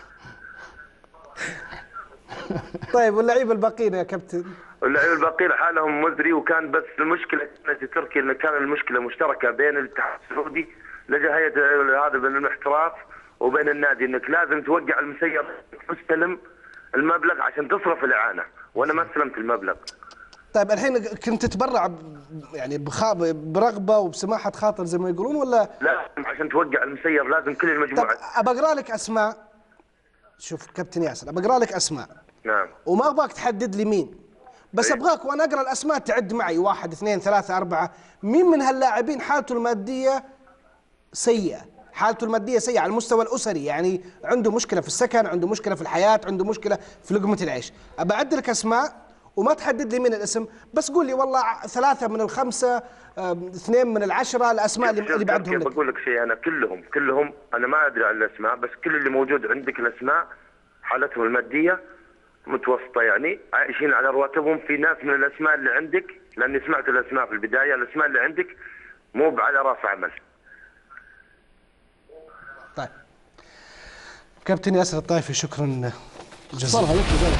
طيب واللعيبه الباقيين يا كابتن؟ اللعيبه الباقيين حالهم مزري، وكان بس المشكله كانت في تركيا ان كان المشكله مشتركه بين الاتحاد السعودي لجأ هيئه هذا بين الاحتراف وبين النادي، انك لازم توقع المسير تستلم المبلغ عشان تصرف الاعانه، وانا ما استلمت المبلغ. طيب الحين كنت تتبرع يعني برغبه وبسماحه خاطر زي ما يقولون ولا؟ لا، عشان توقع المسير لازم كل المجموعه. طيب ابى اقرا لك اسماء. شوف كابتن ياسر، ابى اقرا لك اسماء. نعم. وما ابغاك تحدد لي مين، بس ابغاك وانا اقرا الاسماء تعد معي 1 2 3 4 مين من هاللاعبين حالته الماديه سيئه، حالته الماديه سيئه على المستوى الاسري، يعني عنده مشكله في السكن، عنده مشكله في الحياه، عنده مشكله في لقمه العيش. ابى اعد لك اسماء وما تحدد لي مين الاسم، بس قول لي والله 3 من ال5 2 من ال10 الاسماء اللي بعدهم لك. بقول لك شيء، انا كلهم انا ما ادري عن الاسماء، بس كل اللي موجود عندك الاسماء حالتهم الماديه متوسطه، يعني عايشين على رواتبهم. في ناس من الاسماء اللي عندك، لاني سمعت الاسماء في البدايه، الاسماء اللي عندك مو على راس عمل. طيب كابتن ياسر الطايفي، شكرا جزيلا.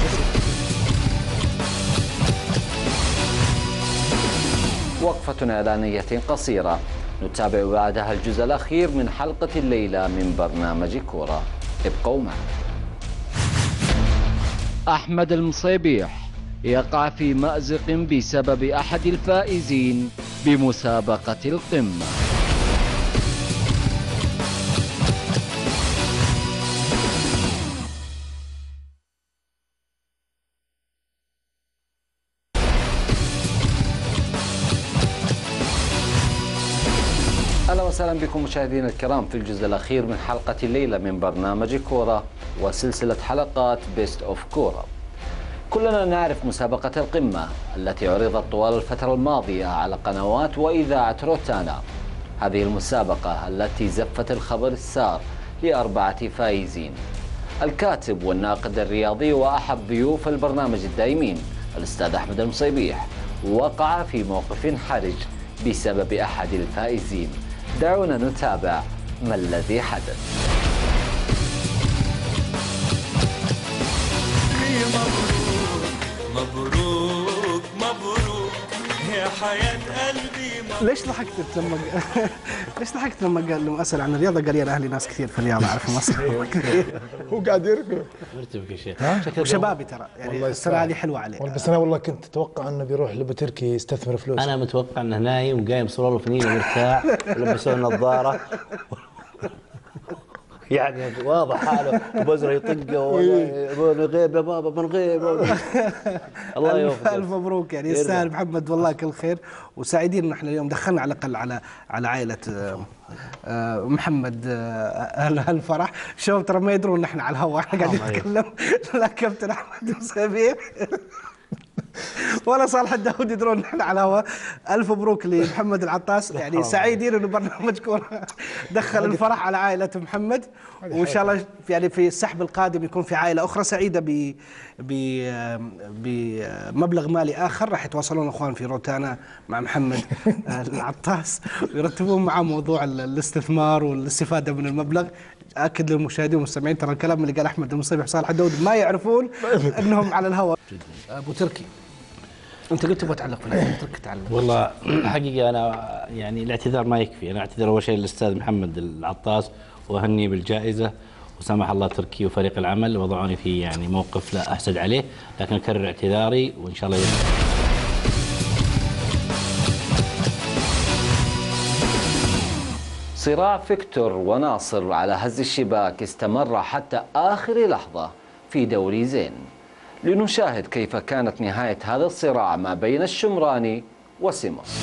وقفة إعلانية قصيرة نتابع بعدها الجزء الأخير من حلقة الليلة من برنامج كورة، ابقوا معنا. أحمد المصيبيح يقع في مأزق بسبب أحد الفائزين بمسابقة القمة. أهلا وسهلا بكم مشاهدينا الكرام في الجزء الأخير من حلقة الليلة من برنامج كورة وسلسلة حلقات بيست أوف كورة. كلنا نعرف مسابقة القمة التي عرضت طوال الفترة الماضية على قنوات وإذاعة روتانا. هذه المسابقة التي زفت الخبر السار ل4 فائزين: الكاتب والناقد الرياضي وأحد ضيوف البرنامج الدائمين الأستاذ أحمد المصيبيح وقع في موقف حرج بسبب أحد الفائزين. دعونا نتابع ما الذي حدث. مبروك مبروك يا حياة قلبي. ليش ضحكت لما ليش ضحكت لما قال له اسال عن الرياضه؟ قال لي انا اهلي ناس كثير في الرياضه اعرف مصر. هو قاعد يركض مرتبك يا شيخ. وشبابي ترى يعني السنه هذه حلوه عليه. بس انا والله كنت اتوقع انه بيروح لبتركي يستثمر فلوس. انا متوقع انه نايم قايم صور له فنينه مرتاح ولبسوه النظاره يعني واضح حاله بزره يطقه غيب يا بابا بنغيب. الله يوفقك. الف مبروك، يعني يستاهل محمد والله كل خير، وسعيدين ان احنا اليوم دخلنا على الاقل على عائله محمد هالفرح. الشباب ترى ما يدرون ان احنا على الهواء، احنا قاعدين نتكلم. لا كابتن احمد المصيبيح ولا صالح الداود يدرون احنا على الهواء. الف مبروك لمحمد العطاس، يعني سعيدين انه برنامج كوره دخل الفرح على عائله محمد، وان شاء الله يعني في السحب القادم يكون في عائله اخرى سعيده بمبلغ مالي اخر راح يتواصلون اخوان في روتانا مع محمد العطاس ويرتبون معه موضوع الاستثمار والاستفاده من المبلغ. اكد للمشاهدين والمستمعين ترى الكلام اللي قال احمد المصيبيح وصالح الداود ما يعرفون انهم على الهواء. ابو تركي، انت قلت تبغى تعلق في الاخير، اترك تعلق. والله حقيقه انا يعني الاعتذار ما يكفي، انا اعتذر اول شيء للاستاذ محمد العطاس واهنيه بالجائزه، وسامح الله تركي وفريق العمل وضعوني في يعني موقف لا احسد عليه، لكن اكرر اعتذاري وان شاء الله صراع فيكتور وناصر على هز الشباك استمر حتى آخر لحظة في دوري زين. لنشاهد كيف كانت نهاية هذا الصراع ما بين الشمراني وسيموس.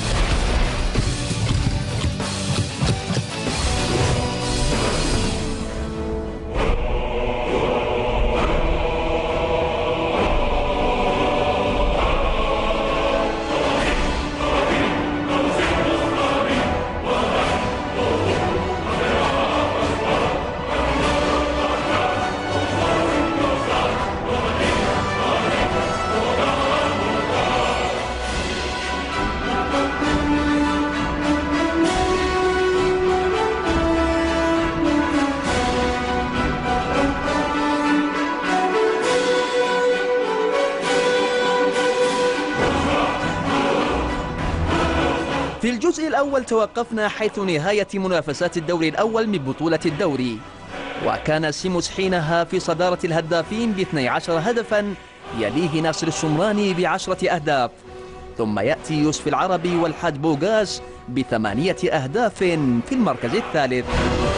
في الجزء الأول توقفنا حيث نهاية منافسات الدوري الأول من بطولة الدوري، وكان سيموس حينها في صدارة الهدافين ب12 هدفا، يليه ناصر الشمراني ب10 أهداف، ثم يأتي يوسف العربي والحاج بوغاش ب8 أهداف في المركز الثالث.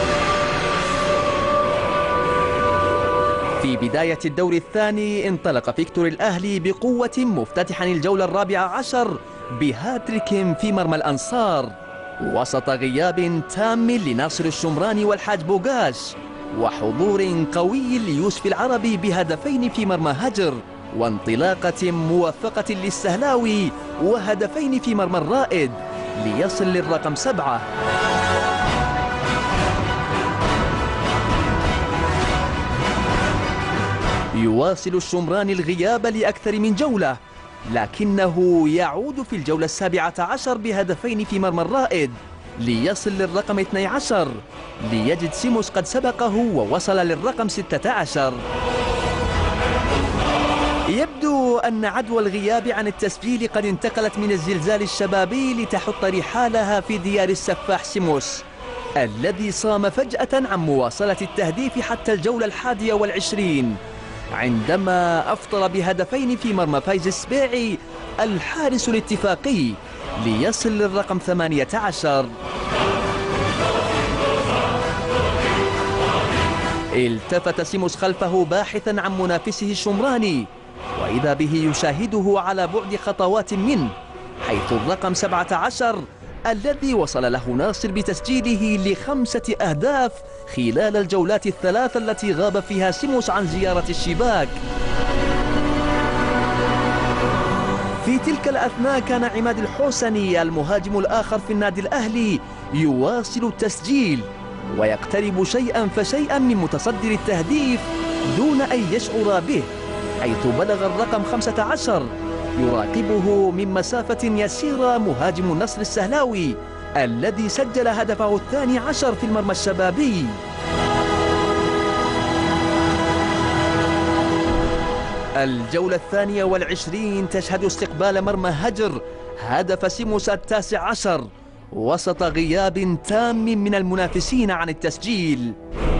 في بداية الدور الثاني انطلق فيكتور الأهلي بقوة مفتتحا الجولة 14 بهاتريك في مرمى الأنصار، وسط غياب تام لناصر الشمراني والحاج بوغاش، وحضور قوي ليوسف العربي بهدفين في مرمى هجر، وانطلاقة موفقة للسهلاوي وهدفين في مرمى الرائد ليصل للرقم 7. يواصل الشمراني الغياب لأكثر من جولة، لكنه يعود في الجولة 17 بهدفين في مرمى الرائد ليصل للرقم 12، ليجد سيموس قد سبقه ووصل للرقم 16. يبدو أن عدوى الغياب عن التسجيل قد انتقلت من الزلزال الشبابي لتحط رحالها في ديار السفاح سيموس، الذي صام فجأة عن مواصلة التهديف حتى الجولة 21 عندما أفطر بهدفين في مرمى فايز السبيعي الحارس الاتفاقي ليصل للرقم 18. التفت سيموس خلفه باحثا عن منافسه الشمراني، وإذا به يشاهده على بعد خطوات منه، حيث الرقم 17 الذي وصل له ناصر بتسجيله ل5 أهداف خلال الجولات الثلاث التي غاب فيها سيموس عن زيارة الشباك. في تلك الأثناء كان عماد الحوسني المهاجم الآخر في النادي الأهلي يواصل التسجيل ويقترب شيئا فشيئا من متصدر التهديف دون أن يشعر به، حيث بلغ الرقم 15 يراقبه من مسافة يسيرة مهاجم النصر السهلاوي الذي سجل هدفه 12 في المرمى الشبابي. الجولة 22 تشهد استقبال مرمى هجر هدف سيموس 19 وسط غياب تام من المنافسين عن التسجيل.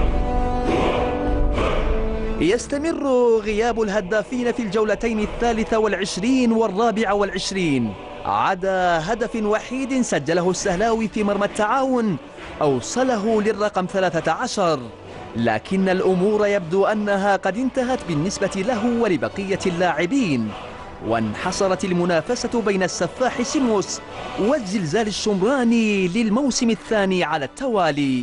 يستمر غياب الهدافين في الجولتين 23 و24 عدا هدف وحيد سجله السهلاوي في مرمى التعاون أوصله للرقم 13، لكن الأمور يبدو أنها قد انتهت بالنسبة له ولبقية اللاعبين، وانحصرت المنافسة بين السفاح سيموس والزلزال الشمراني للموسم الثاني على التوالي.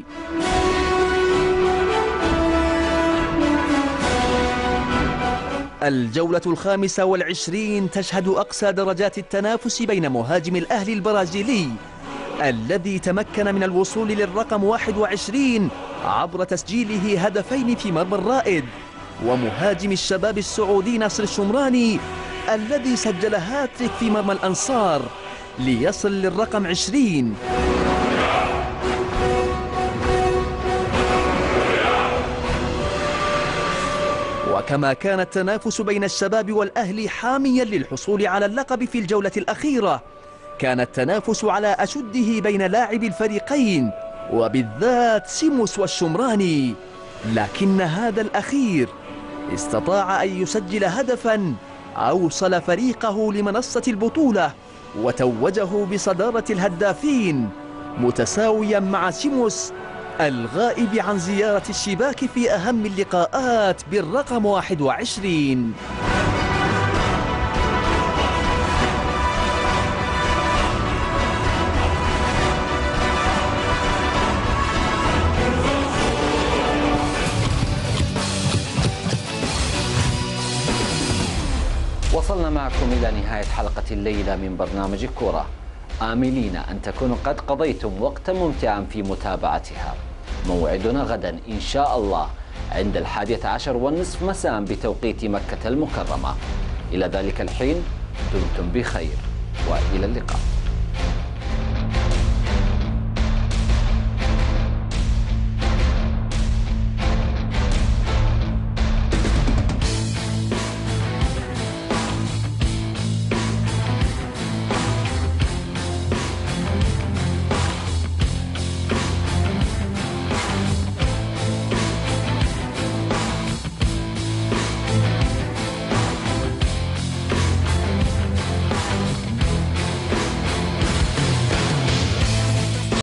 الجولة 25 تشهد أقصى درجات التنافس بين مهاجم الأهلي البرازيلي الذي تمكن من الوصول للرقم 21 عبر تسجيله هدفين في مرمى الرائد، ومهاجم الشباب السعودي ناصر الشمراني الذي سجل هاتريك في مرمى الأنصار ليصل للرقم 20. وكما كان التنافس بين الشباب والأهلي حاميا للحصول على اللقب في الجولة الأخيرة، كان التنافس على أشده بين لاعبي الفريقين وبالذات سيموس والشمراني، لكن هذا الأخير استطاع أن يسجل هدفاً أوصل فريقه لمنصة البطولة وتوجه بصدارة الهدافين، متساوياً مع سيموس الغائب عن زيارة الشباك في أهم اللقاءات بالرقم 21. وصلنا معكم إلى نهاية حلقة الليلة من برنامج كورة، آملين أن تكونوا قد قضيتم وقتا ممتعا في متابعتها. موعدنا غدا إن شاء الله عند 11:30 مساء بتوقيت مكة المكرمة. إلى ذلك الحين دمتم بخير وإلى اللقاء.